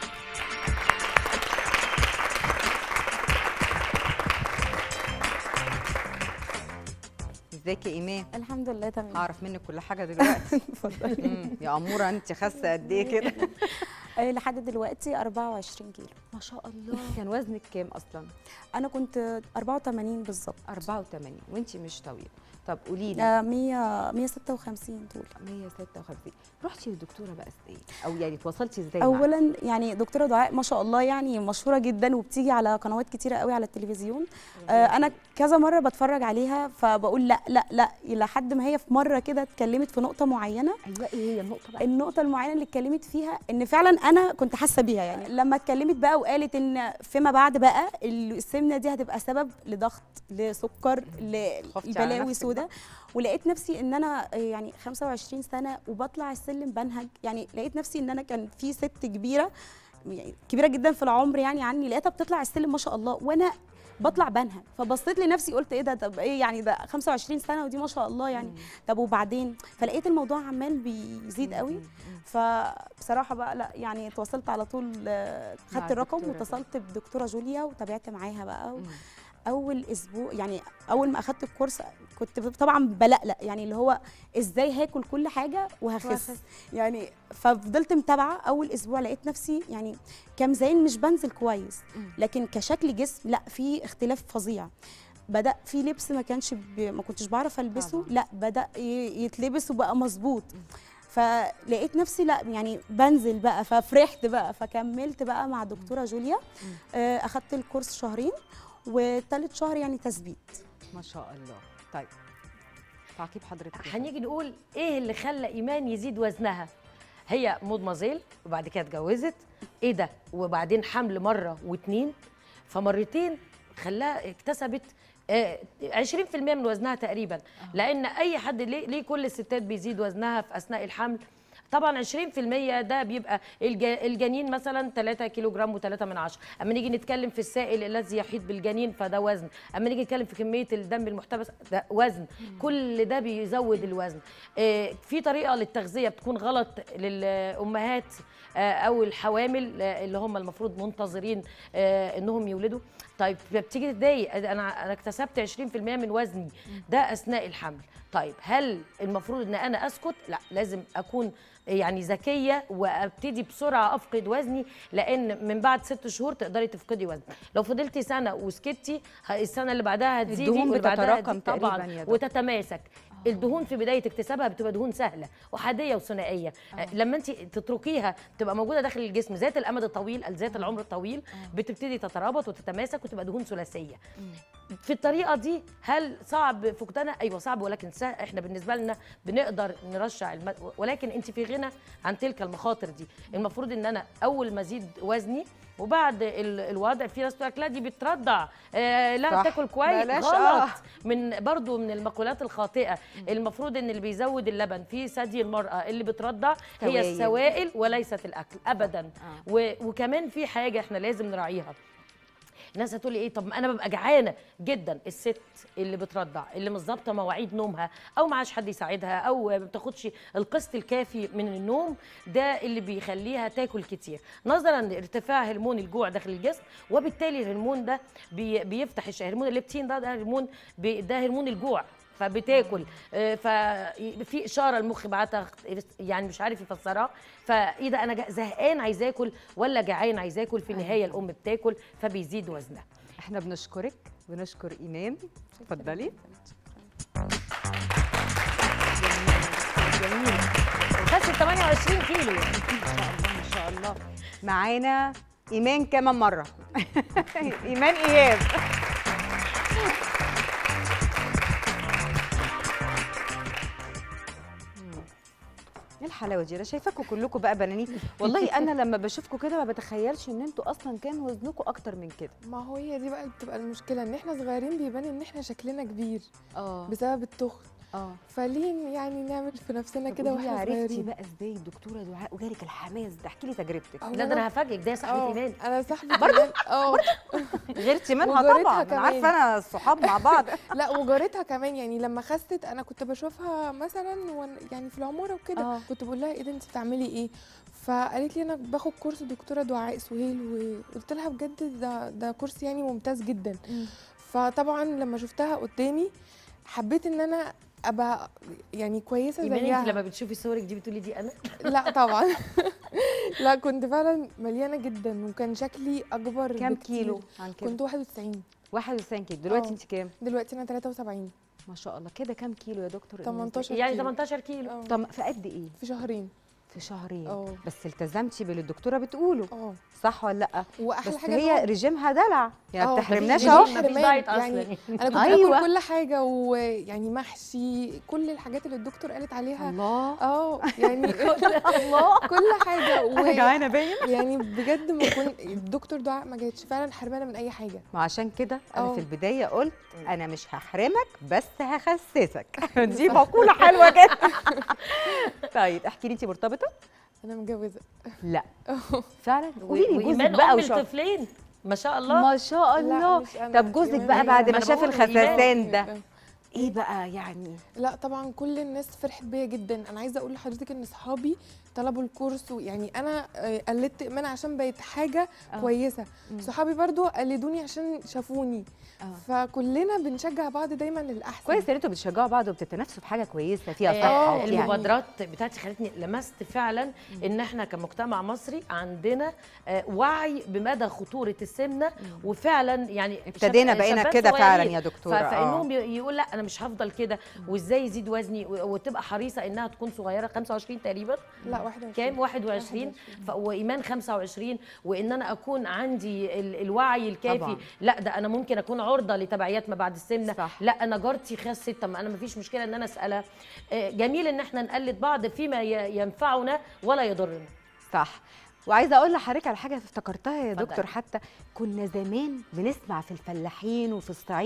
ازيك يا ايمان؟ الحمد لله تمام. هعرف منك كل حاجه دلوقتي. اتفضلي. يا اموره انت خاسه قد ايه كده؟ لحد دلوقتي 24 كيلو. ما شاء الله. كان وزنك كام اصلا؟ انا كنت 84 بالظبط. 84 وانت مش طويله. طب قولي لي 156 طول. 156. رحتي للدكتوره بقى ازاي؟ او يعني اتواصلتي ازاي؟ اولا يعني دكتوره دعاء ما شاء الله يعني مشهوره جدا وبتيجي على قنوات كتيره قوي على التلفزيون. انا كذا مره بتفرج عليها فبقول لا لا لا، لحد ما هي في مره كده اتكلمت في نقطه معينه. ايوه ايه هي النقطه بقى؟ النقطه المعينه اللي اتكلمت فيها ان فعلا انا كنت حاسه بيها، يعني لما اتكلمت بقى وقالت ان فيما بعد بقى السمنه دي هتبقى سبب لضغط، لسكر، لبلاوي سوداء. ولقيت نفسي ان انا يعني 25 سنه وبطلع السلم بنهج. يعني لقيت نفسي ان انا كان في ست كبيره يعني كبيره جدا في العمر يعني عني، لقيتها بتطلع السلم ما شاء الله وانا بطلع بنهج. فبصيت لنفسي قلت ايه ده؟ طب ايه يعني ده 25 سنه ودي ما شاء الله يعني. طب وبعدين؟ فلقيت الموضوع عمال بيزيد قوي. فبصراحه بقى لا يعني تواصلت على طول، خدت الرقم واتصلت بدكتوره جوليا وتابعت معاها بقى. اول اسبوع يعني اول ما اخدت الكورس كنت طبعا بلقلق، يعني اللي هو ازاي هاكل كل حاجه وهخس يعني. ففضلت متابعه. اول اسبوع لقيت نفسي يعني كمزين مش بنزل كويس، لكن كشكل جسم لا في اختلاف فظيع. بدا في لبس ما كنتش بعرف البسه لا بدا يتلبس وبقى مظبوط. فلقيت نفسي لا يعني بنزل بقى، ففرحت بقى فكملت بقى مع دكتوره جوليا. اخدت الكورس شهرين وثالث شهر يعني تثبيت. ما شاء الله. طيب تعقيب حضرتك، هنيجي نقول ايه اللي خلى ايمان يزيد وزنها؟ هي مدمزيل وبعد كده اتجوزت، ايه ده؟ وبعدين حمل مره واتنين، فمرتين خلاها اكتسبت 20% من وزنها تقريبا، لان اي حد ليه كل الستات بيزيد وزنها في اثناء الحمل. طبعا 20% ده بيبقى الجنين مثلا 3 كيلو جرام و3 من 10. اما نيجي نتكلم في السائل الذي يحيط بالجنين فده وزن، اما نيجي نتكلم في كميه الدم المحتبس ده وزن. كل ده بيزود الوزن. في طريقه للتغذيه بتكون غلط للامهات او الحوامل اللي هم المفروض منتظرين انهم يولدوا. طيب بتيجي تتضايق، انا اكتسبت 20% من وزني ده اثناء الحمل. طيب هل المفروض ان انا اسكت؟ لا، لازم اكون يعني ذكيه وابتدي بسرعه افقد وزني، لان من بعد 6 شهور تقدري تفقدي وزن. لو فضلتي سنه وسكتي السنه اللي بعدها هتزيدي الدهون واللي بعدها بتتراكم تقريبا يا دكتور. وتتماسك. الدهون في بدايه اكتسابها بتبقى دهون سهله وحاديه وثنائيه. لما انت تتركيها تبقى موجوده داخل الجسم ذات الامد الطويل ذات العمر الطويل بتبتدي تترابط وتتماسك وتبقى دهون ثلاثيه. في الطريقه دي هل صعب فقدانها؟ ايوه صعب، ولكن احنا بالنسبه لنا بنقدر نرشع ولكن انت في غنى عن تلك المخاطر دي. المفروض ان انا اول ما ازيد وزني وبعد الوضع، في ناس تقول لك لا دي بترضع، لا تاكل كويس، غلط. برضو من المقولات الخاطئه. المفروض ان اللي بيزود اللبن في ثدي المراه اللي بترضع هي السوائل وليست الاكل ابدا. وكمان في حاجه احنا لازم نراعيها. الناس هتقول لي ايه؟ طب انا ببقى جعانه جدا. الست اللي بترضع اللي مش ظابطه مواعيد نومها او معاش حد يساعدها او ما بتاخدش القسط الكافي من النوم، ده اللي بيخليها تاكل كتير نظرا لارتفاع هرمون الجوع داخل الجسم، وبالتالي الهرمون ده بيفتح هرمون الليبتين ده هرمون الجوع، فبتاكل. ففي اشاره المخ بعتها يعني مش عارف يفسرها، فاذا انا زهقان عايز اكل ولا جعان عايز اكل، في النهايه الام بتاكل فبيزيد وزنها. احنا بنشكرك، بنشكر ايمان. اتفضلي. جميل. خست 28 كيلو ان شاء الله ما شاء الله. معانا ايمان كمان مره. ايمان اياب. ايه الحلاوه دي؟ انا شايفاكم كلكم بقى بنانين. والله انا لما بشوفكم كده ما بتخيلش ان انتوا اصلا كان وزنكم اكتر من كده. ما هي دي بقى بتبقى المشكله، ان احنا صغيرين بيبان ان احنا شكلنا كبير بسبب التخن. فليه يعني نعمل في نفسنا كده واحنا صغيرين؟ عرفتي بقى ازاي الدكتوره دعاء وجالك الحماس ده؟ احكي لي تجربتك. لا ده انا هفاجئك، ده صاحبه ايمان. انا صاحبه برضه غيرتي منها طبعا، انا عارفه انا الصحاب مع بعض. لا وجارتها كمان، يعني لما خست انا كنت بشوفها مثلا يعني في العماره وكده، كنت بقول لها ايه ده انت بتعملي ايه؟ فقالت لي انا باخد كورس دكتوره دعاء سهيل، وقلت لها بجد ده كورس يعني ممتاز جدا. فطبعا لما شفتها قدامي حبيت ان انا ابقى يعني كويسه زيها. انت لما بتشوفي صورك دي بتقولي دي انا؟ لا طبعا. لا كنت فعلا مليانه جدا وكان شكلي اكبر كام بكتير. كيلو عن كده؟ كنت 91. 91 كيلو. دلوقتي انت كام؟ دلوقتي انا 73. ما شاء الله. كده كام كيلو يا دكتور؟ 18 يعني 18 كيلو. طب في قد ايه؟ في شهرين. في شهرين. بس التزمتي باللي الدكتوره بتقوله. صح ولا لا؟ واحلى بس حاجه هي رجيمها دلع، يعني ما بتحرمناش اهو. مفيش دايت اصلا. يعني انا كنت باكل كل حاجه، ويعني محشي، كل الحاجات اللي الدكتور قالت عليها. الله. يعني الله كل حاجه. انا جعانه باين. يعني بجد ما كنت الدكتور دعاء ما جاتش فعلا حرمانه من اي حاجه. وعشان كده انا في البدايه قلت انا مش هحرمك بس هخسسك. دي مقوله حلوه جدا. طيب احكي لي، انت مرتبطه؟ انا متجوزه. لا فعلا؟ قولي لي جوزك بقى طفلين ما شاء الله. ما شاء الله. طب جوزك بقى بعد ما شاف الخساسان ده ايه بقى يعني؟ لا طبعا كل الناس فرحت بيا جدا. انا عايزه اقول لحضرتك ان اصحابي طلبوا الكورس، ويعني انا قلدت ايمان عشان بقت حاجه كويسه. صحابي برضو قلدوني عشان شافوني. فكلنا بنشجع بعض دايما للاحسن. كويس ان انتوا بتشجعوا بعض وبتتنافسوا في حاجه كويسه فيها صحه. المبادرات بتاعتي خلتني لمست فعلا ان احنا كمجتمع مصري عندنا وعي بمدى خطوره السمنه، وفعلا يعني ابتدينا بقينا كده فعلا يا دكتوره. فانهم يقول لا انا مش هفضل كده، وازاي يزيد وزني، وتبقى حريصه انها تكون صغيره 25 تقريبا. لا 21. كام؟ 21. وايمان 25. وان انا اكون عندي الوعي الكافي طبعا. لا ده انا ممكن اكون عرضه لتبعيات ما بعد السمنه. صح. لا انا جارتي خست، طب ما انا ما فيش مشكله ان انا اسالها. جميل ان احنا نقلد بعض فيما ينفعنا ولا يضرنا. صح. وعايزه اقول لحضرتك على حاجه افتكرتها يا دكتور. حتى كنا زمان بنسمع في الفلاحين وفي الصعيد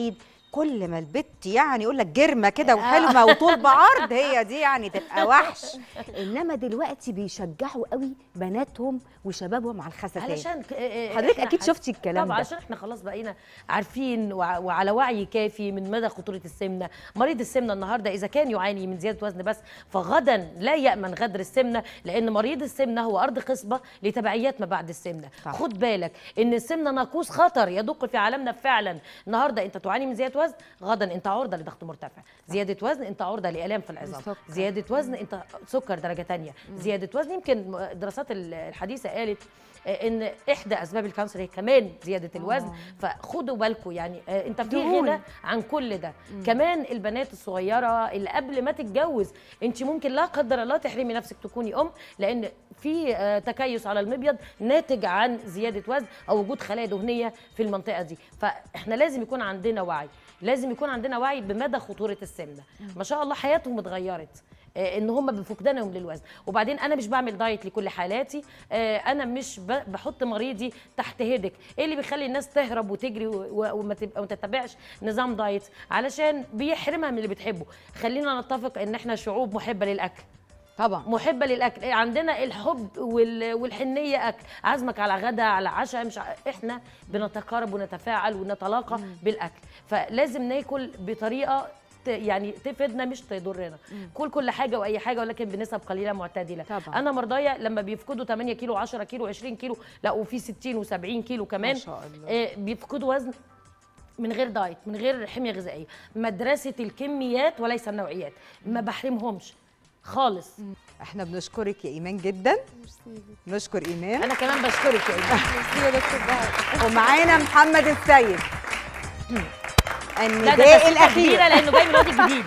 كل ما البت يعني يقول لك جرمه كده وحلمه وطول بعرض، هي دي يعني تبقى وحش. انما دلوقتي بيشجعوا قوي بناتهم وشبابهم على الخسسان. علشان حضرتك اكيد شفتي الكلام طبعا ده. عشان احنا خلاص بقينا عارفين وعلى وعي كافي من مدى خطوره السمنه. مريض السمنه النهارده اذا كان يعاني من زياده وزن بس، فغدا لا يامن غدر السمنه، لان مريض السمنه هو ارض خصبه لتبعيات ما بعد السمنه. خد بالك ان السمنه ناقوس خطر يدق في عالمنا فعلا. النهارده انت تعاني من زياده وزن، غدا انت عرضه لضغط مرتفع. زياده وزن انت عرضه لالام في العظام. زياده وزن انت سكر درجه ثانيه. زياده وزن يمكن الدراسات الحديثه قالت ان احدى اسباب الكانسر هي كمان زياده الوزن. فخدوا بالكم يعني انت في غنى عن كل ده. كمان البنات الصغيره اللي قبل ما تتجوز، انت ممكن لا قدر الله تحرمي نفسك تكوني ام، لان في تكيس على المبيض ناتج عن زياده وزن او وجود خلايا دهنيه في المنطقه دي. فاحنا لازم يكون عندنا وعي، لازم يكون عندنا وعي بمدى خطوره السمنه. ما شاء الله حياتهم اتغيرت، ان هم بفقدانهم للوزن. وبعدين انا مش بعمل دايت لكل حالاتي، انا مش بحط مريضي تحت هيدك. ايه اللي بيخلي الناس تهرب وتجري وما تتبعش نظام دايت؟ علشان بيحرمها من اللي بتحبه. خلينا نتفق ان احنا شعوب محبه للاكل، طبعا محبه للاكل، عندنا الحب والحنيه. اكل عزمك على غدا على عشاء، مش احنا بنتقارب ونتفاعل ونتلاقى بالاكل. فلازم ناكل بطريقه يعني تفيدنا مش تضرنا. كل حاجه واي حاجه، ولكن بنسب قليله معتدله. طبعا. انا مرضايا لما بيفقدوا 8 كيلو 10 كيلو 20 كيلو، لا وفي 60 و70 كيلو كمان، ما شاء الله. بيفقدوا وزن من غير دايت، من غير حميه غذائيه. مدرسه الكميات وليس النوعيات، ما بحرمهمش خالص. احنا بنشكرك يا ايمان جدا. نشكر ايمان. انا كمان بشكرك يا ايمان. ميرسي يا دكتور بهاء. ومعانا محمد السيد. النداء الاخير لانه جاي من الواد الجديد.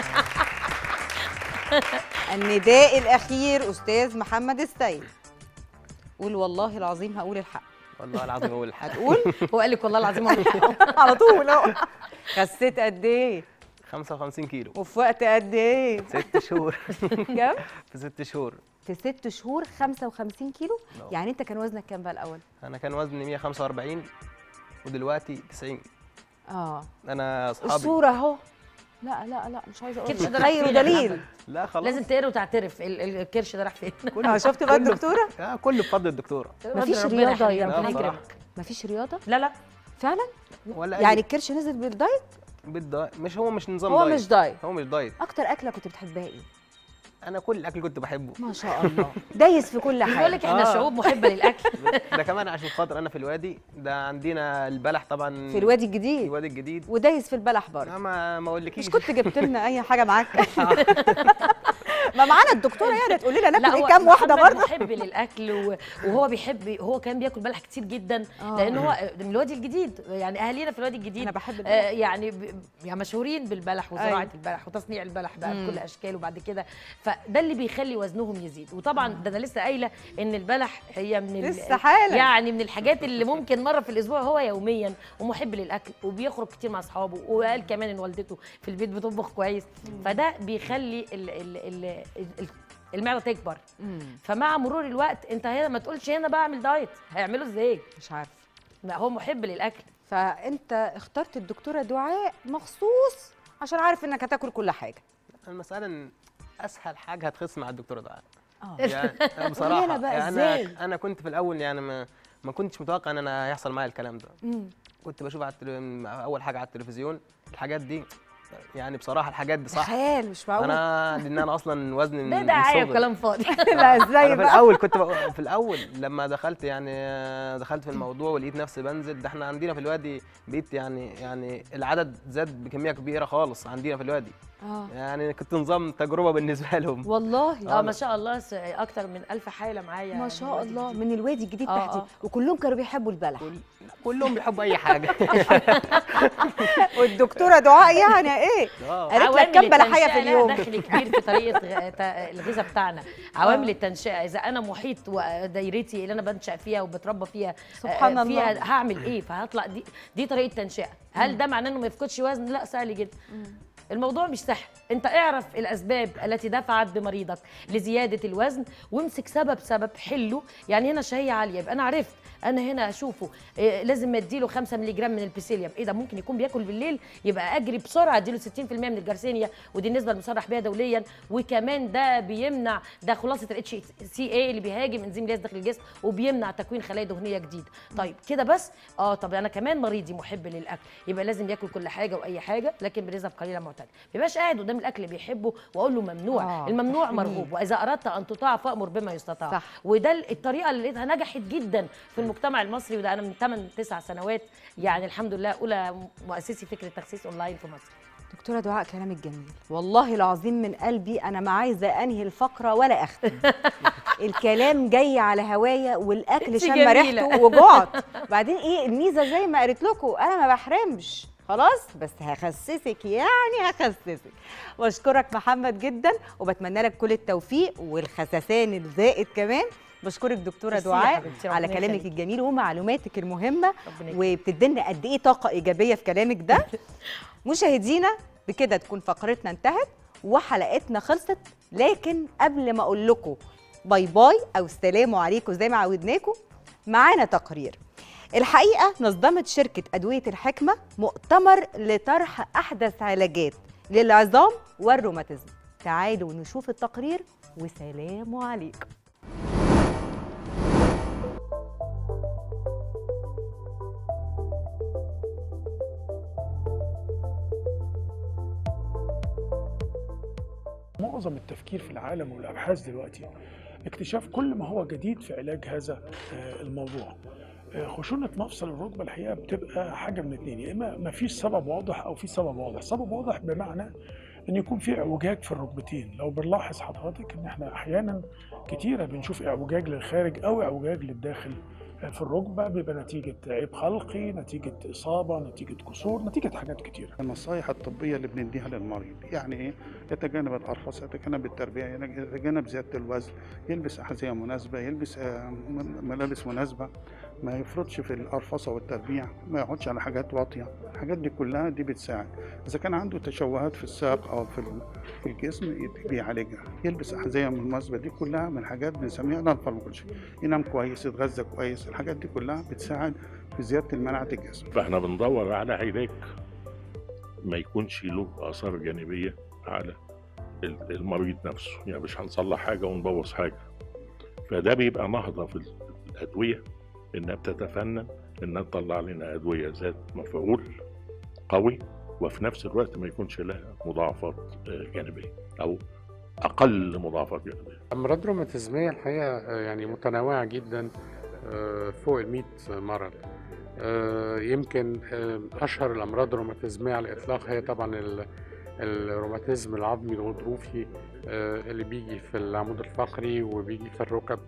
النداء الاخير استاذ محمد السيد. قول والله العظيم هقول الحق. والله العظيم هقول الحق. هتقول؟ هو قال لك والله العظيم هقول الحق على طول اهو. خسيت قد ايه؟ 55 كيلو. وفي وقت قد ايه؟ 6 شهور. كام؟ في 6 شهور. في 6 شهور 55 كيلو؟ يعني انت كان وزنك كام بقى الاول؟ انا كان وزني 145 ودلوقتي 90. انا اصحابي الصوره اهو. لا لا لا مش عايزه اقول كرش ده خير ودليل. لا خلاص لازم تقرا وتعترف الكرش ده راح فين. شفت بقى الدكتوره؟ كله بفضل الدكتوره. مفيش رياضه يا محمد؟ مفيش رياضه؟ لا فعلا؟ ولا يعني الكرش نزل بالدايت؟ بالدايت مش نظام هو دايت. مش دايت. هو مش دايت. اكتر اكله كنت بتحبها ايه؟ انا كل الاكل كنت بحبه ما شاء الله. دايس في كل حاجه. بقول لك احنا شعوب محبه للاكل. ده كمان عشان خاطر انا في الوادي ده عندنا البلح طبعا. في الوادي الجديد. في الوادي الجديد. ودايس في البلح برضه. ما اقولكيش. مش كنت جبت لنا اي حاجه معاك؟ ما معانا الدكتوره يعني تقول لنا ناكل ايه كام واحده برضه. محب للأكل وهو بيحب، هو كان بياكل بلح كتير جدا لأن هو من الوادي الجديد. يعني أهالينا في الوادي الجديد أنا بحب يعني مشهورين بالبلح وزراعة البلح وتصنيع البلح بقى بكل أشكاله. وبعد كده فده اللي بيخلي وزنهم يزيد. وطبعا ده أنا لسه قايلة إن البلح هي من لسه حالا يعني من الحاجات اللي ممكن مرة في الأسبوع. هو يوميا ومحب للأكل وبيخرج كتير مع أصحابه، وقال كمان إن والدته في البيت بتطبخ كويس. فده بيخلي المعده تكبر. فمع مرور الوقت انت هنا ما تقولش هنا بعمل دايت، هيعمله ازاي؟ مش عارف. لا هو محب للاكل. فانت اخترت الدكتوره دعاء مخصوص عشان عارف انك هتاكل كل حاجه. المساله ان اسهل حاجه هتخس مع الدكتوره دعاء. يعني بصراحه بقى يعني انا كنت في الاول يعني ما كنتش متوقع ان انا هيحصل معايا الكلام ده. كنت بشوف اول حاجه على التلفزيون الحاجات دي. يعني بصراحه الحاجات دي صح. خيال مش معقول. لان انا اصلا وزني من دعايه وكلام فاضي. لا ازاي بقى؟ في الاول لما دخلت في الموضوع ولقيت نفسي بنزل. ده احنا عندنا في الوادي بقيت يعني العدد زاد بكميه كبيره خالص عندنا في الوادي. يعني كنت نظام تجربه بالنسبه لهم والله. ما شاء الله اكتر من 1000 حاله معايا ما شاء الله من الوادي الجديد تحديدا. وكلهم كانوا بيحبوا البلح. كلهم بيحبوا اي حاجه. والدكتوره دعاء يعني ايه؟ قالت لك كام بلحيه في اليوم؟ دخل كبير في طريقه الغذاء بتاعنا. عوامل التنشئه، اذا انا محيط ودايرتي اللي انا بنشأ فيها وبتربى فيها سبحان فيها الله هعمل ايه؟ فهطلع دي طريقه تنشئه. هل ده معناه انه ما يفقدش وزن؟ لا، سهل جدا. الموضوع مش سهل. انت اعرف الاسباب التي دفعت بمريضك لزياده الوزن وامسك سبب حله. يعني هنا الشهيه عاليه، يبقى انا عرفت انا هنا اشوفه لازم اديله 5 مللي جرام من البيسيليوم. ايه ده؟ ممكن يكون بياكل بالليل، يبقى اجري بسرعه اديله 60% من الجارسينيا، ودي النسبه المصرح بها دوليا. وكمان ده بيمنع، ده خلاصه الاتش سي اي اللي بيهاجم انزيم الياس داخل الجسم وبيمنع تكوين خلايا دهنيه جديده. طيب كده بس؟ طب انا كمان مريضي محب للاكل، يبقى لازم ياكل كل حاجه واي حاجه لكن بنسب قليله معتدله. ما يبقاش قاعد قدام الاكل اللي بيحبه واقول له ممنوع. الممنوع مرغوب، واذا اردت ان تطاع فامر بما يستطاع. صح. وده الطريقه اللي لقيتها نجحت جدا في المجتمع المصري، وده انا من 8-9 سنوات يعني الحمد لله اولى مؤسسي فكره تخسيس اونلاين في مصر. دكتوره دعاء كلامك جميل والله العظيم من قلبي، انا ما عايزه انهي الفقره ولا اختم. الكلام جاي على هوايا والاكل شم ريحته وجعت. بعدين ايه الميزه زي ما قالت لكم انا ما بحرمش خلاص، بس هخسسك يعني هخسسك. بشكرك محمد جدا وبتمنى لك كل التوفيق والخسسان الزائد كمان. بشكرك دكتوره دعاء على كلامك الجميل ومعلوماتك المهمه، وبتدينا قد ايه طاقه ايجابيه في كلامك ده. مشاهدينا بكده تكون فقرتنا انتهت وحلقتنا خلصت، لكن قبل ما اقول لكم باي باي او السلام عليكم زي ما عودناكم، معانا تقرير. الحقيقه نظمت شركه ادويه الحكمه مؤتمر لطرح احدث علاجات للعظام والروماتيزم. تعالوا نشوف التقرير وسلام عليكم. معظم التفكير في العالم والابحاث دلوقتي اكتشاف كل ما هو جديد في علاج هذا الموضوع. خشونة مفصل الركبة الحقيقة بتبقى حاجة من اتنين، يا إما مفيش سبب واضح أو في سبب واضح. سبب واضح بمعنى إن يكون في اعوجاج في الركبتين. لو بنلاحظ حضرتك إن إحنا أحيانا كتيرة بنشوف اعوجاج للخارج أو اعوجاج للداخل في الركبة، بيبقى نتيجة عيب خلقي، نتيجة إصابة، نتيجة كسور، نتيجة حاجات كتيرة. النصائح الطبية اللي بنديها للمريض يعني إيه؟ يتجنب الأرفص، يتجنب التربية، يتجنب زيادة الوزن، يلبس أحذية مناسبة، يلبس ملابس مناسبة، ما يفرطش في الأرفصة والتربيع، ما يقعدش على حاجات واطية. الحاجات دي كلها دي بتساعد. إذا كان عنده تشوهات في الساق أو في الجسم بيعالجها، يلبس أحذية مناسبة. دي كلها من حاجات بنسميها الانفلونجولوجي. ينام كويس، يتغذى كويس، الحاجات دي كلها بتساعد في زيادة مناعة الجسم. فاحنا بندور على علاج ما يكونش له آثار جانبية على المريض نفسه، يعني مش هنصلح حاجة ونبوظ حاجة. فده بيبقى نهضة في الأدوية، إنها بتتفنن إنها تطلع لنا أدوية ذات مفعول قوي وفي نفس الوقت ما يكونش لها مضاعفات جانبية أو أقل مضاعفات جانبية. أمراض روماتيزمية الحقيقة يعني متنوعة جدا، فوق 100 مرض. يمكن أشهر الأمراض الروماتيزمية على الإطلاق هي طبعا الروماتيزم العظمي الغضروفي اللي بيجي في العمود الفقري وبيجي في الركب،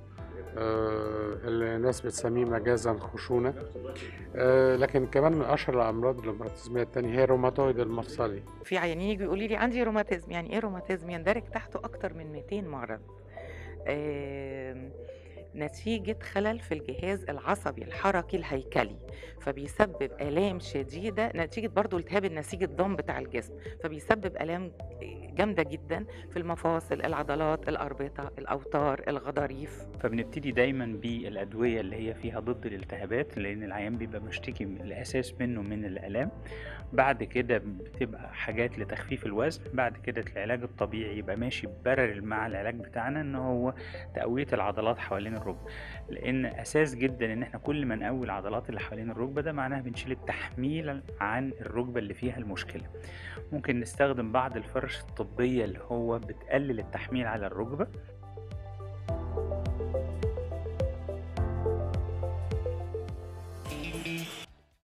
الناس بتسميه مجازا خشونة. لكن كمان من أشهر الأمراض الروماتيزمية التانية هي الروماتويد المفصلي. في عيانين يجوا يقولوا لي عندي روماتيزم. يعني إيه روماتيزم؟ يندرج تحته أكتر من 200 مرض، نتيجة خلل في الجهاز العصبي الحركي الهيكلي، فبيسبب آلام شديدة نتيجة برضو التهاب النسيج الضم بتاع الجسم، فبيسبب آلام جامدة جدا في المفاصل، العضلات، الأربطة، الأوتار، الغضاريف. فبنبتدي دايما بالأدوية اللي هي فيها ضد الالتهابات، لأن العيان بيبقى مشتكي من الأساس منه من الآلام. بعد كده بتبقى حاجات لتخفيف الوزن. بعد كده العلاج الطبيعي يبقى ماشي بارل مع العلاج بتاعنا، ان هو تقوية العضلات حوالين الركبة، لان اساس جدا ان احنا كل ما نقوي العضلات اللي حوالين الركبة ده معناها بنشيل التحميل عن الركبة اللي فيها المشكلة. ممكن نستخدم بعض الفرش الطبية اللي هو بتقلل التحميل على الركبة.